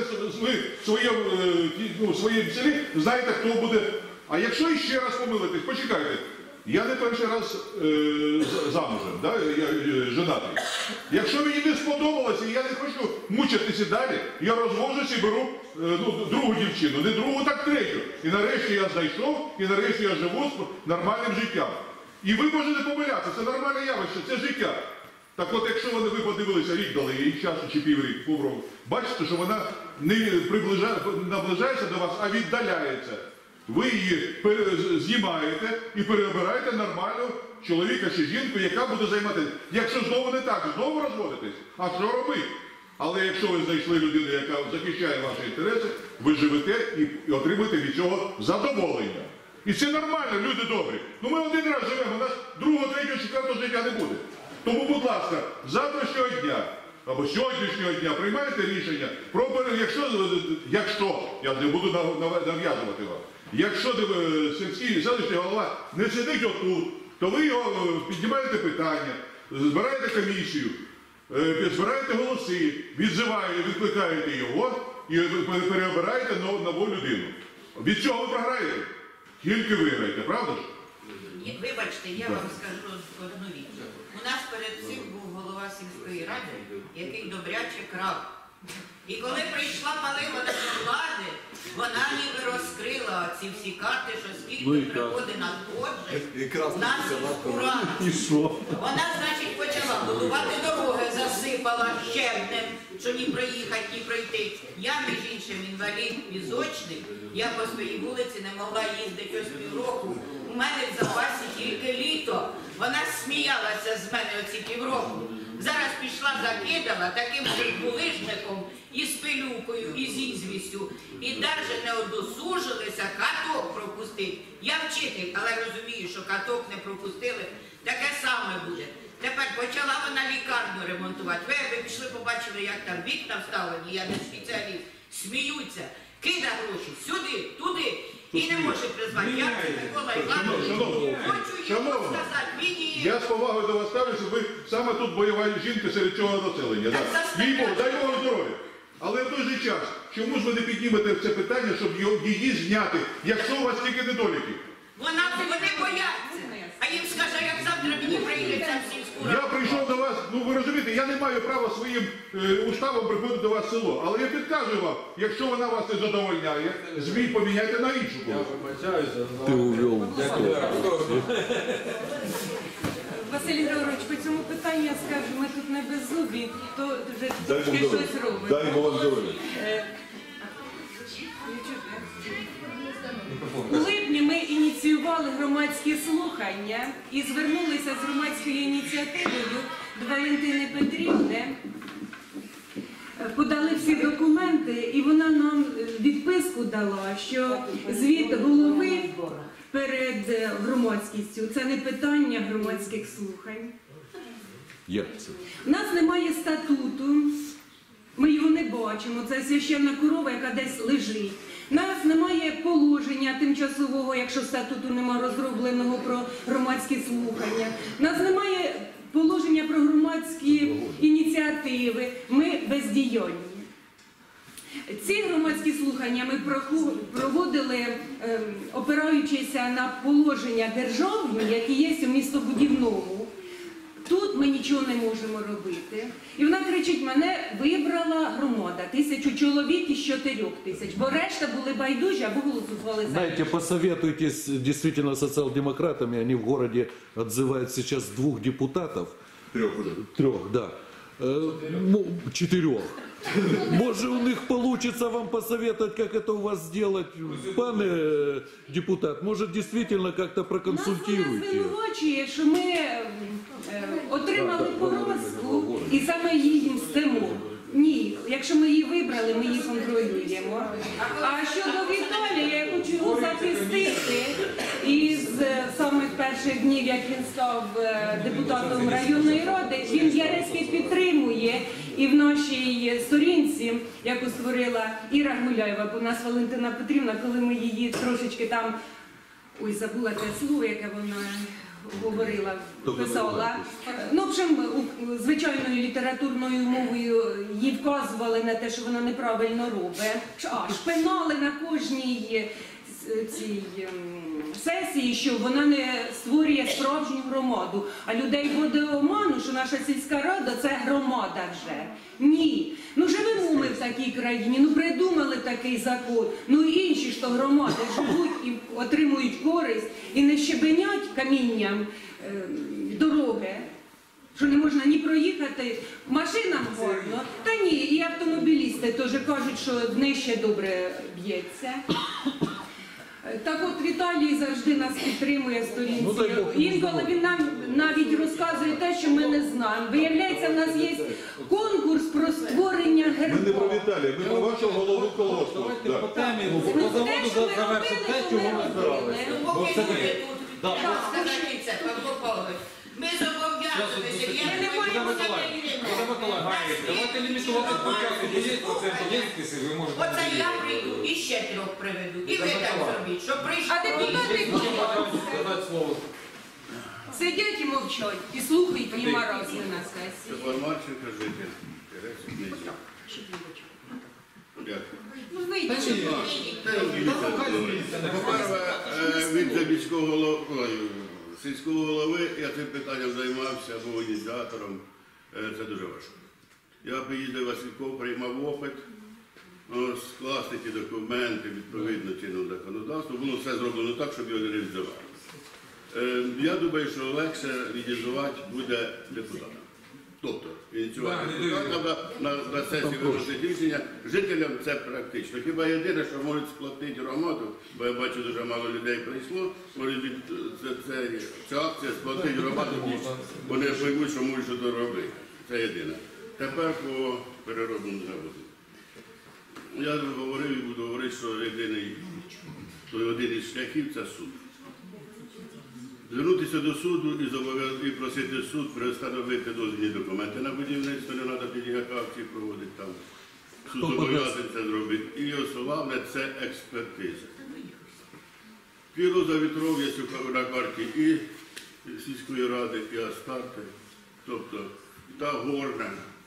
в своєму селі, знаєте, хто буде. А якщо іще раз помилитесь, почекайте. Я не перший раз замужем, я женатий. Якщо мені не сподобалося, і я не хочу мучитися далі, я розвожусь і беру другу дівчину, не другу, так третю. І нарешті я знайшов, і нарешті я живу з нормальним життям. І ви можете помилятися, це нормальне явище, це життя. Так от, якщо ви подивилися, рік дали їй часу чи півроку, бачите, що вона не наближається до вас, а віддаляється. Ви її знімаєте і переобираєте нормального чоловіка чи жінку, яка буде займатися. Якщо знову не так, знову розводитесь, а що робити? Але якщо ви знайшли людину, яка захищає ваші інтереси, ви живете і отримуєте від цього задоволення. І це нормально, люди добрі. Ми один раз живемо, у нас другого, третього, четвертого життя не буде. Тому, будь ласка, завтрашнього дня або сьогоднішнього дня приймаєте рішення про якщо, я не буду нав'язувати вам, якщо селищний голова не сидить отут, то ви його піднімаєте питання, збираєте комісію, збираєте голоси, відкликаєте його і переобираєте нову людину. Від цього ви програєте. Тільки виграєте, правда ж? Вибачте, я вам скажу одну річ. У нас перед цим був голова сільської ради, який добряче крав І коли прийшла Палива до влади, вона ніби розкрила ці всі карти, що скільки приходить надходжень, нас уран. И что? Вона, значить, почала будувати дороги, засипала щебнем, що ні проїхати, ні пройти. Я, між іншим, інвалід візочний, я по своїй вулиці не могла їздити ось півроку. У мене в запасі тільки літо. Вона сміялася з мене оці півроку. Зараз пішла, закидала таким булижником і з пилюкою, і з ізвістю. І навіть не одосужилися каток пропустити. Я вчитель, але розумію, що каток не пропустили. Таке саме буде. Тепер почала вона лікарню ремонтувати. Ви пішли, побачили, як там вікна вставлені, я не спеціаліст. Сміються, кида гроші сюди, туди. І не може призвати. Я це Микола Іванович. Хочу йому сказати, він Я з повагою до вас ставлю, що ви саме тут бойова жінка серед цього населення. Їй Бог, дай Богу здоров'я. Але в той же час, чому ж ви не піднімете це питання, щоб її зняти, якщо у вас тільки недоліки? Вони бояться. А їм скаже, як завтра мені прийдеться в сільську раду. Я прийшов до вас, ну ви розумієте, я не маю права своїм уставом приходити до вас в село. Але я підказую вам, якщо вона вас не задовольняє, ЗМІ поміняйте на іншу когось. Ты увел. Василь Григорович, по цьому питанню я скажу, ми тут не беззубі, то вже трошки щось робимо. Дай Бог здоров'я. У липні ми ініціювали громадські слухання і звернулися з громадською ініціативою до Валентини Петрівни. Подали всі документи, і вона нам відписку дала, що звіт голови перед громадськістю – це не питання громадських слухань. Як це? У нас немає статуту, ми його не бачимо, це священна корова, яка десь лежить. У нас немає положення тимчасового, якщо статуту немає розробленого про громадські слухання. У нас немає положення про громадські ініціативи, ми бездіянні. Ці громадські слухання ми проводили, опираючись на положення державні, які є у містобудівному. Тут ми нічого не можемо робити. І вона кричить, мене вибрала громада, 1000 чоловік із 4000, бо решта були байдужі або голосували за. Знаете, посоветуйтесь действительно социал-демократами, они в городе отзывают сейчас 2 депутатов. 3, да. 4. Может, у них получится вам посоветовать, как это у вас сделать, пане депутат. Может, действительно как-то проконсультируйте. Нас вона звинувачує, що ми отримали поразку і саме її мстимо. Ні, якщо ми її вибрали, ми її контролюємо. А щодо Віталія, я хочу його захистити. І з самих перших днів, як він став депутатом районної ради, він Яреськи підтримує. І в нашій сторінці, яку створила Іра Гуляєва, бо у нас Валентина Петрівна, коли ми її трошечки там, ой, забула те слово, яке вона говорила, писала. Ну, в общем, звичайною літературною мовою їй вказували на те, що вона неправильно робить. Шпинали на кожній цій сесії, що вона не створює справжню громаду. А людей вводить оману, що наша сільська рада – це громада вже. Ні. Ну живемо ми в такій країні, ну придумали такий закон. Ну і інші ж то громади живуть і отримують користь, і не щебенять камінням дороги, що не можна ні проїхати, машинам гарно. Та ні, і автомобілісти теж кажуть, що днище добре б'ється. Так от Віталій завжди нас підтримує в сторінці. Інколи він нам навіть розказує те, що ми не знаємо. Виявляється, в нас є конкурс про створення герба. Ми не про Віталія, ми про вашого голову колгоспу. По темі, по заводу завершити те, чого ми збиралися. Поки люди тут скажіться, Павло Павлович, ми зобов'язуємося, я не можу Давайте лімітувати початку 10% ємкості, ви можете... Оце я прийду і ще 3 приведу. І ви так зробіть, щоб прийшли. А депутати Сказати слово. сидять і мовчать, і слухають і маразми на сесії. Марченко житель. Дякую. Ну, вийдіть. По-перше, від сільського голови я цим питанням займався, був ініціатором. Це дуже важко. Я поїздив Васильков, приймав опит, скласти ті документи відповідно чинного законодавства. Було все зроблено так, щоб його не реалізували. Я думаю, що легше реалізувати буде депутатам. Тобто, ініціювати депутатам на сесії виносить рішення. Жителям це практично. Хіба єдине, що можуть сплатити громаду, бо я бачу, дуже мало людей прийшло, можуть ця акція сплатити громаду більше. Вони поймуть, що можуть щось робити. Це єдине. Тепер по переробному заводу. Я говорив і буду говорити, що один із шляхів – це суд. Звернутися до суду і просити суд перестановити дозвільні документи на будівництво, не треба підігати акції проводити там. Суд зобов'язаний це зробити. І основне – це експертиза. Кіло завітров є на карті і сільської ради, і Астарти, тобто та Горна.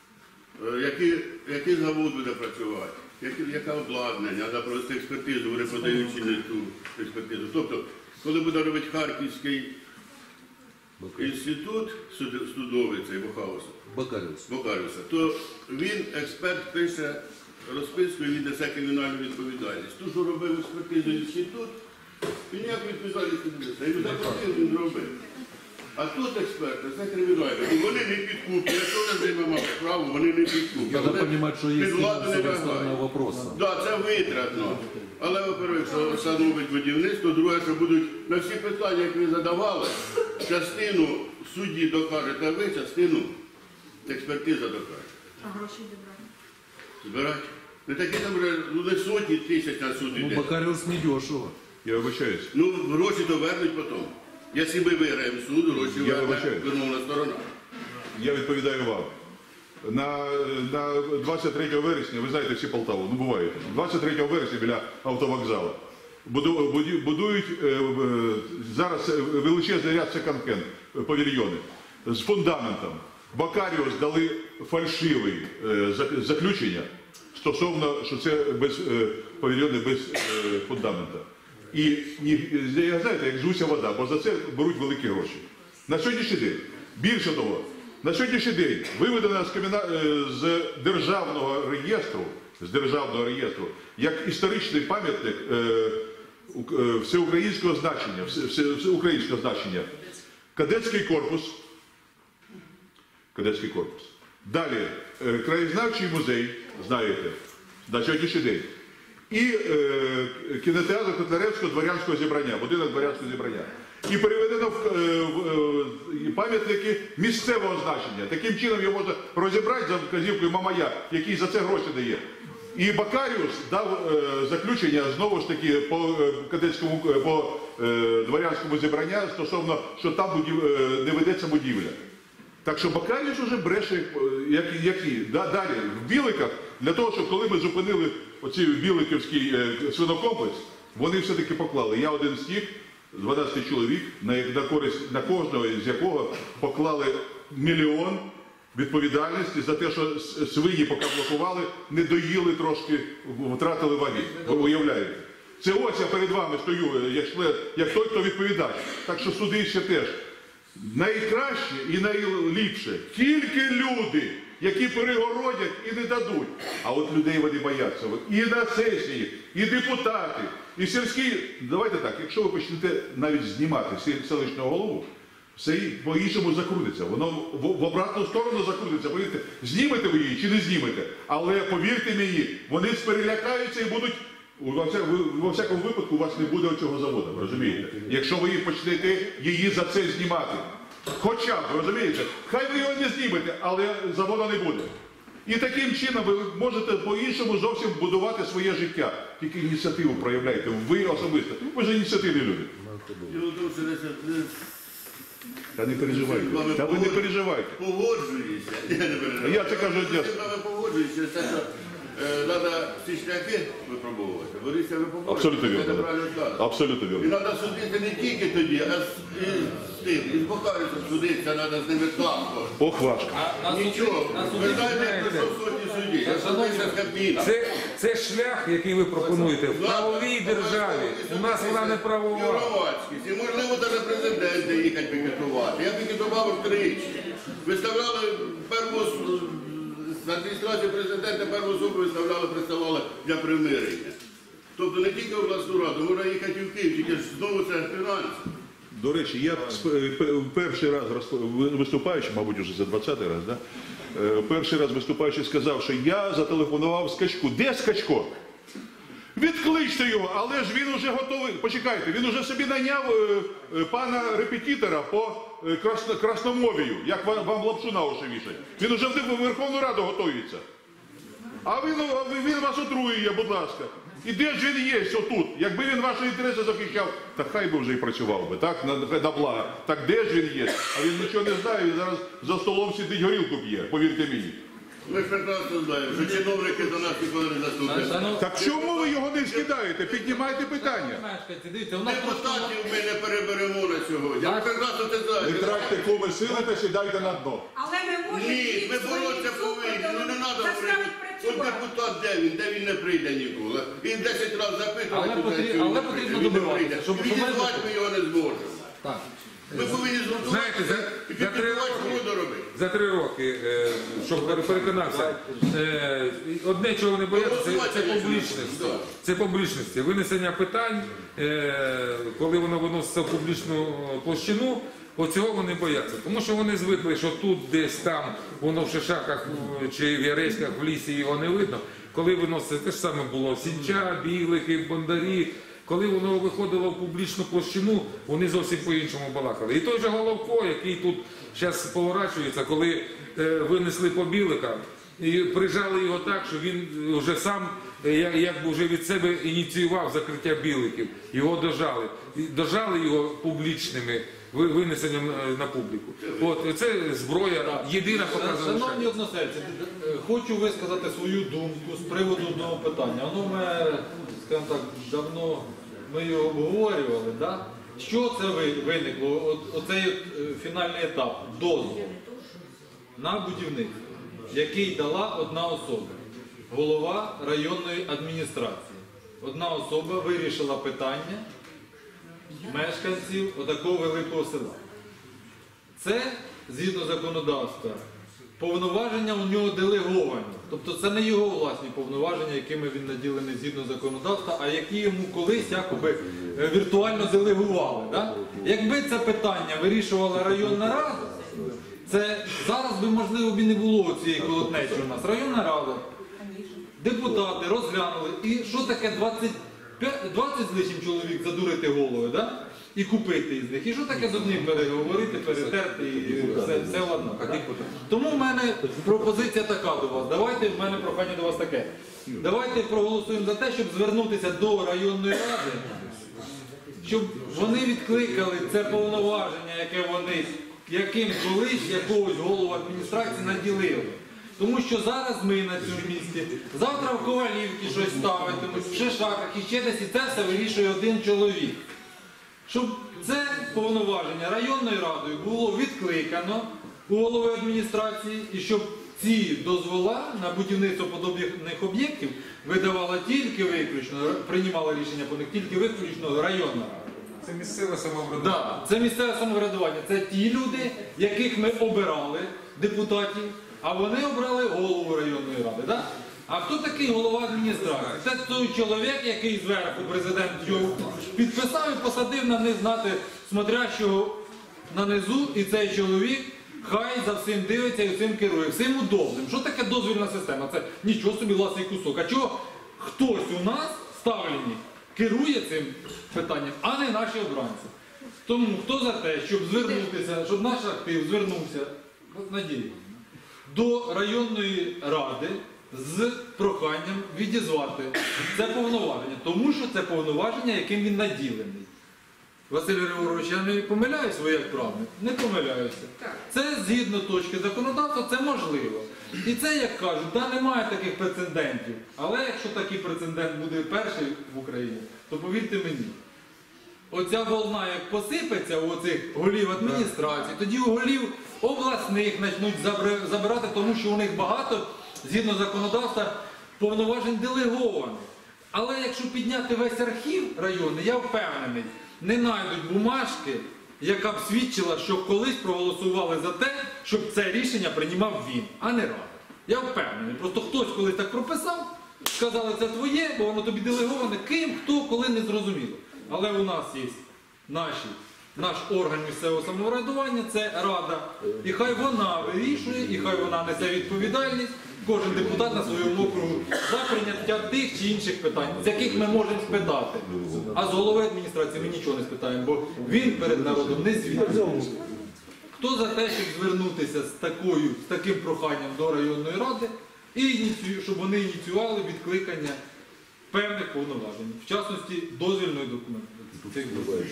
Який завод буде працювати, яке обладнання, треба провести експертизу, вони подають чи не ту експертизу. Тобто, коли буде робити Харківський інститут судовий, цей Бокаріуса, то він, експерт, пише розписку і він несе кримінальну відповідальність. Ту, що робив експертизу інститут, він ніяку відповідальність не несе. Він заплатив, він робив. А тут експерти, це кримінальне. І вони не підкуплять. Якщо вони з ними мав справу, вони не підкуплять. Надо понимать, что есть финансовая сторона вопроса. Так, це витратно. Але, во-первых, що становить будівництво, друге, що будуть на всі питання, які ви задавали, частину в суді докажете ви, частину експертиза докаже. А гроші де брати? Збирати. Не такі там вже не сотні тисяч на суд йде. Бокаріус не дешево. Я вибачаюсь. Ну, гроші то вернуть потім. Якщо ми виграємо суд, гроші вернула сторона. Я відповідаю вам. На 23 вересня, ви знаєте всі Полтаву, ну буває, 23 вересня біля автовокзалу будують зараз величезний ряд секонд-хенд павільйони з фундаментом. Бокаріус дали фальшиве заключення стосовно, що це павільйони без фундамента. І знаєте, як жуся вода, бо за це беруть великі гроші. На сьогоднішній день, більше того, на сьогоднішній день виведено з державного реєстру, як історичний пам'ятник всеукраїнського значення, кадетський корпус. Далі, краєзнавчий музей, знаєте, на сьогоднішній день. І кінотеатр Котляревського дворянського зібрання, будинок дворянського зібрання. І переведено в пам'ятники місцевого значення. Таким чином його можна розібрати за вказівкою Мамая, який за це гроші дає. І Бокаріус дав заключення, знову ж таки, по дворянському зібрання стосовно, що там не ведеться будівля. Так що Бокаріус вже бреше, які. Далі, в Біликах, для того, щоб коли ми зупинили оцей Біликівський свинокомплекс, вони все-таки поклали. Я один з тих, 12 чоловік, на кожного з якого поклали мільйон відповідальності за те, що свині поки блокували, не доїли трошки, втратили ваги. Ви уявляєте? Це ось я перед вами стою, як той, хто відповідає. Так що суди ще теж. Найкраще і найліпше тільки люди, які перегородять і не дадуть. А от людей вони бояться. І на сесії, і депутати, і сільські. Давайте так, якщо ви почнете навіть знімати селищного голову, все по-іншому закрутиться. Воно в обратну сторону закрутиться. Повірте, знімете ви її чи не знімете. Але повірте мені, вони перелякаються і будуть. Во всякому випадку у вас не буде цього заводу, розумієте? Якщо ви почнете її за це знімати. Хоча б, розумієте? Хай ви його не знімете, але заводу не буде. І таким чином ви можете по-іншому зовсім будувати своє життя. Тільки ініціативу проявляєте, ви особисто. Ви ж ініціативні люди. Та не переживайте. Та ви не переживайте. Погоджуюся. Я це кажу одне. Я погоджуюся, треба всі шляхи випробовувати. Борися випробовувати. Абсолютно вірно. Абсолютно І вірно. треба судити не тільки тоді, а і з Бокаріусом судитися треба з ними так. Ох, важко. Нічого. Ви знаєте, про що сотні судді. Я судився з Кабміном. Це шлях, який ви пропонуєте в правовій державі. У нас вона не правова. Громадськість. І можливо навіть президента їхати пікетувати. Я пікетував тричі. Виставляли першого з адміністрації президента першу особу виставляли, представляли для примирення. Тобто не тільки обласну раду, можна їхати і в Київ, тільки ж знову це фінанси. До речі, я перший раз виступаючи, мабуть, вже за 20-й раз, да? Перший раз виступаючи сказав, що я зателефонував Скачку. Де Скачко? Відкличте його, але ж він уже готовий. Почекайте, він уже собі найняв пана репетитора по красномовію, як вам лапшу на уші вішать. Він уже в Верховну Раду готується. А він вас отруює, будь ласка. І де ж він є отут? Якби він ваші інтереси захищав, так хай би вже і працював би, так? На благо. Так де ж він є? А він нічого не знає, він зараз за столом сидить, горілку п'є, повірте мені. Ми ж прекрасно знаємо, що чиновники до нас ніколи не заступили. Так чому ви його не скидаєте? Піднімайте питання. Депутатів ми не переберемо на сьогодні. Я прекрасно це знаю. Не тратьте куми сили та сідайте на дно. Але ми можемо Ні, їх ми своїм боротися повинні, ну не треба заставити От працювати. депутат де він не прийде ніколи. Він 10 разів запитував, Але потрібно добиватися, щоб відізвати ми його не зможемо. Так. Ми повинні Знаєте, згуртуватися і підготувати роботу робити. За 3 роки, щоб переконався, одне, чого не бояться, це публічність. Це публічність. Винесення питань, коли воно виноситься в публічну площину, оцього вони бояться. Тому що вони звикли, що тут, десь там, воно в Шишаках чи в Яреськах, в лісі його не видно. Коли виноситься, те ж саме було Сінча, Білики, Бондарі. Коли воно виходило в публічну площину, вони зовсім по-іншому балакали. І той же Головко, який тут зараз поворачується, коли винесли по Біликам, і прижали його так, що він вже сам якби вже від себе ініціював закриття Біликів. Його дожали. І дожали його публічними винесенням на публіку. От це зброя, єдина показана. Шановні односельці, хочу висказати свою думку з приводу одного питання. Воно ми, скажімо так, давно ми його обговорювали, да? Що це виникло? Оцей фінальний етап, дозвіл на будівництво, який дала одна особа, голова районної адміністрації. Одна особа вирішила питання мешканців отакого великого села. Це, згідно законодавства, повноваження у нього делеговані. Тобто це не його власні повноваження, якими він наділений згідно законодавства, а які йому колись якоби віртуально делегували. Да? Якби це питання вирішувала районна рада, це зараз би, можливо, б і не було цієї колотнечі у нас. Районна рада, депутати розглянули, і що таке 20 з лишнім чоловік задурити голови, да? І купити із них. І що таке з одним переговорити, перетерти і все ладно. Тому в мене пропозиція така до вас. Давайте, в мене прохання до вас таке. Давайте проголосуємо за те, щоб звернутися до районної ради, щоб вони відкликали це повноваження, яке вони, яким колись якогось голову адміністрації наділили. Тому що зараз ми на цьому місці, завтра в Ковалівці щось ставитимуть, в Шишаках і ще десь, і це все вирішує один чоловік. Щоб це повноваження районною радою було відкликано у голови адміністрації і щоб ці дозвола на будівництво подобних об'єктів видавала тільки виключно, приймала рішення по них тільки виключно районна рада. Це місцеве самоврядування. Да, це місцеве самоврядування. Це ті люди, яких ми обирали, депутатів, а вони обрали голову районної ради. Да? А хто такий голова адміністрації? Це той чоловік, який зверху президент його підписав і посадив на низ, знати, смотрящого на низу, і цей чоловік хай за всім дивиться і всім керує, всім удобним. Що таке дозвільна система? Це нічого собі власний кусок. А чого хтось у нас, ставлені, керує цим питанням, а не наші обранці? Тому хто за те, щоб звернутися, щоб наш актив звернувся, Надія, до районної ради з проханням відізвати це повноваження, тому що це повноваження, яким він наділений. Василь Григорович, я не помиляюся, ви як правник? Не помиляюся. Це згідно точки законодавства, це можливо. І це, як кажуть, да, немає таких прецедентів. Але якщо такий прецедент буде перший в Україні, то повірте мені, оця волна як посипеться у цих голів адміністрації, тоді у голів обласних почнуть забирати, тому що у них багато, згідно законодавства, повноважень делегованих. Але якщо підняти весь архів районний, я впевнений, не знайдуть бумажки, яка б свідчила, що колись проголосували за те, щоб це рішення приймав він, а не рада. Я впевнений. Просто хтось колись так прописав, сказали, це твоє, бо воно тобі делеговане, ким, хто, коли не зрозуміло. Але у нас є наш орган місцевого самоврядування, це Рада. І хай вона вирішує, і хай вона несе відповідальність, кожен депутат на своєму округу, за прийняття тих чи інших питань, з яких ми можемо спитати. А з голови адміністрації ми нічого не спитаємо, бо він перед народом не звітує. Хто за те, щоб звернутися з таким проханням до районної ради, і щоб вони ініціювали відкликання певних повноважень, в частності дозвільної документації.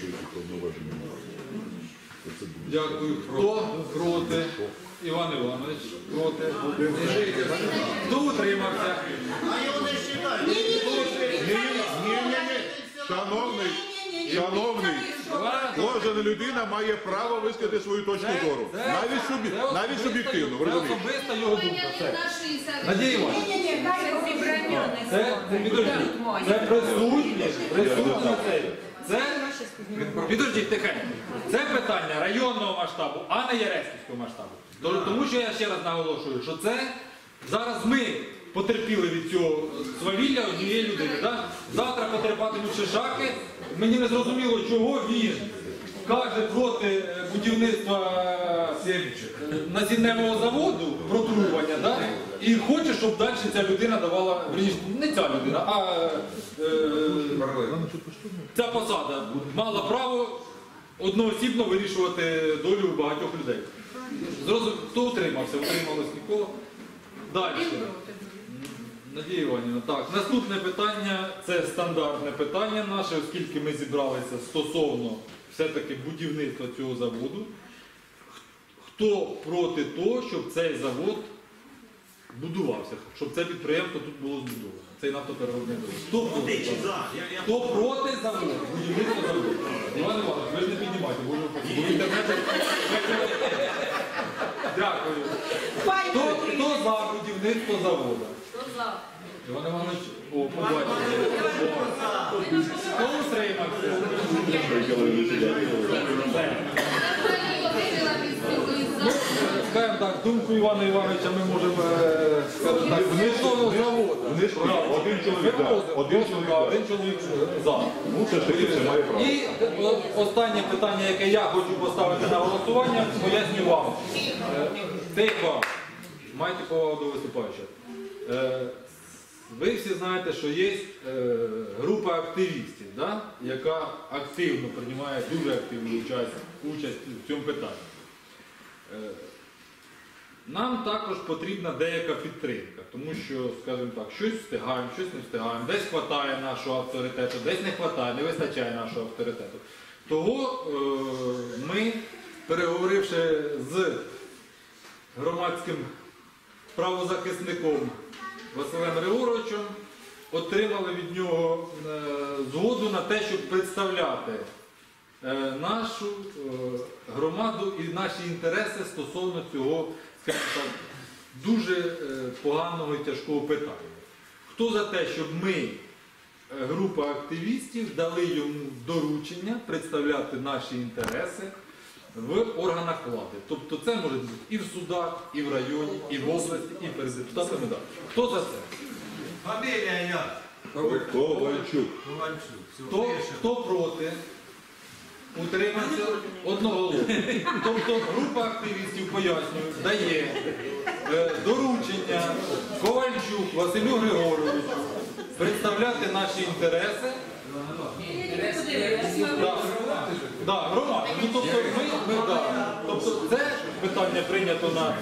Дякую. Хто проти? Іван Іванович, проти. Хто утримався? Шановний, кожна людина має право висказати свою точку зору. Навіть суб'єктивно, ви Це розумієте? особиста його думка. Все. Надія Івановна. Це присутність. Підождіть тихенько. Це питання районного масштабу, а не Яреськівського масштабу. Тому що я ще раз наголошую, що це зараз ми потерпіли від цього свавілля однієї людини. Да? Завтра потерпатимуть Шишаки. Мені не зрозуміло, чого він каже проти будівництва насінневого заводу, протруювання, да? І хоче, щоб далі ця людина давала, не ця людина, а ця посада мала право одноосібно вирішувати долю багатьох людей. Хто утримався? Утрималось нікого. Далі. Надія Іванівна, так, наступне питання, це стандартне питання наше, оскільки ми зібралися стосовно все-таки будівництва цього заводу. Хто проти того, щоб цей завод будувався, щоб це підприємство тут було збудовано, цей нафтопереробний завод? Хто проти заводу, будівництва заводу? Іван Іванович, ви ж не піднімайте, бо в інтернеті... Дякую. Хто за будівництво заводу? Іван Іванович, побачите. Хто утримався? Скажемо так, думку Івана Івановича ми можемо сказати так, внизового заводу. Один чоловік за. Ну, це ж таки все має право. І останнє питання, яке я хочу поставити на голосування, поясню вам. Тихо, майте повагу до виступаючих. Ви всі знаєте, що є група активістів, да? Яка активно приймає дуже активну участь в цьому питанні. Нам також потрібна деяка підтримка, тому що, скажімо так, щось встигаємо, щось не встигаємо, десь вистачає нашого авторитету, десь не вистачає, не вистачає нашого авторитету. Того ми, переговоривши з громадським правозахисником Василем Григоровичем, отримали від нього згоду на те, щоб представляти нашу громаду і наші інтереси стосовно цього, скажімо так, дуже поганого і тяжкого питання. Хто за те, щоб ми, група активістів, дали йому доручення представляти наші інтереси в органах влади. Тобто це може бути і в судах, і в районі, і в області, і перед депутатами. Хто за це? Фамілія як? Ковальчук. Хто проти? Утримався одноголосно. Тобто група активістів, пояснюю, дає доручення Ковальчук Василю Григоровичу представляти наші інтереси. Громади. Ну, тобто це питання прийнято на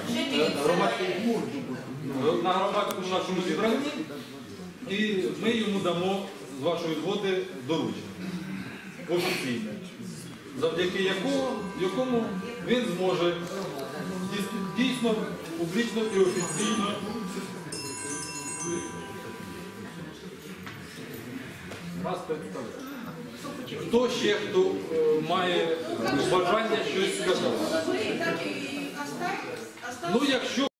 громадському нашому зібранні, і ми йому дамо з вашої згоди доручення офіційне, завдяки якому він зможе дійсно публічно і офіційно нас представляти. Хто ще, хто має бажання щось сказати? Ну, якщо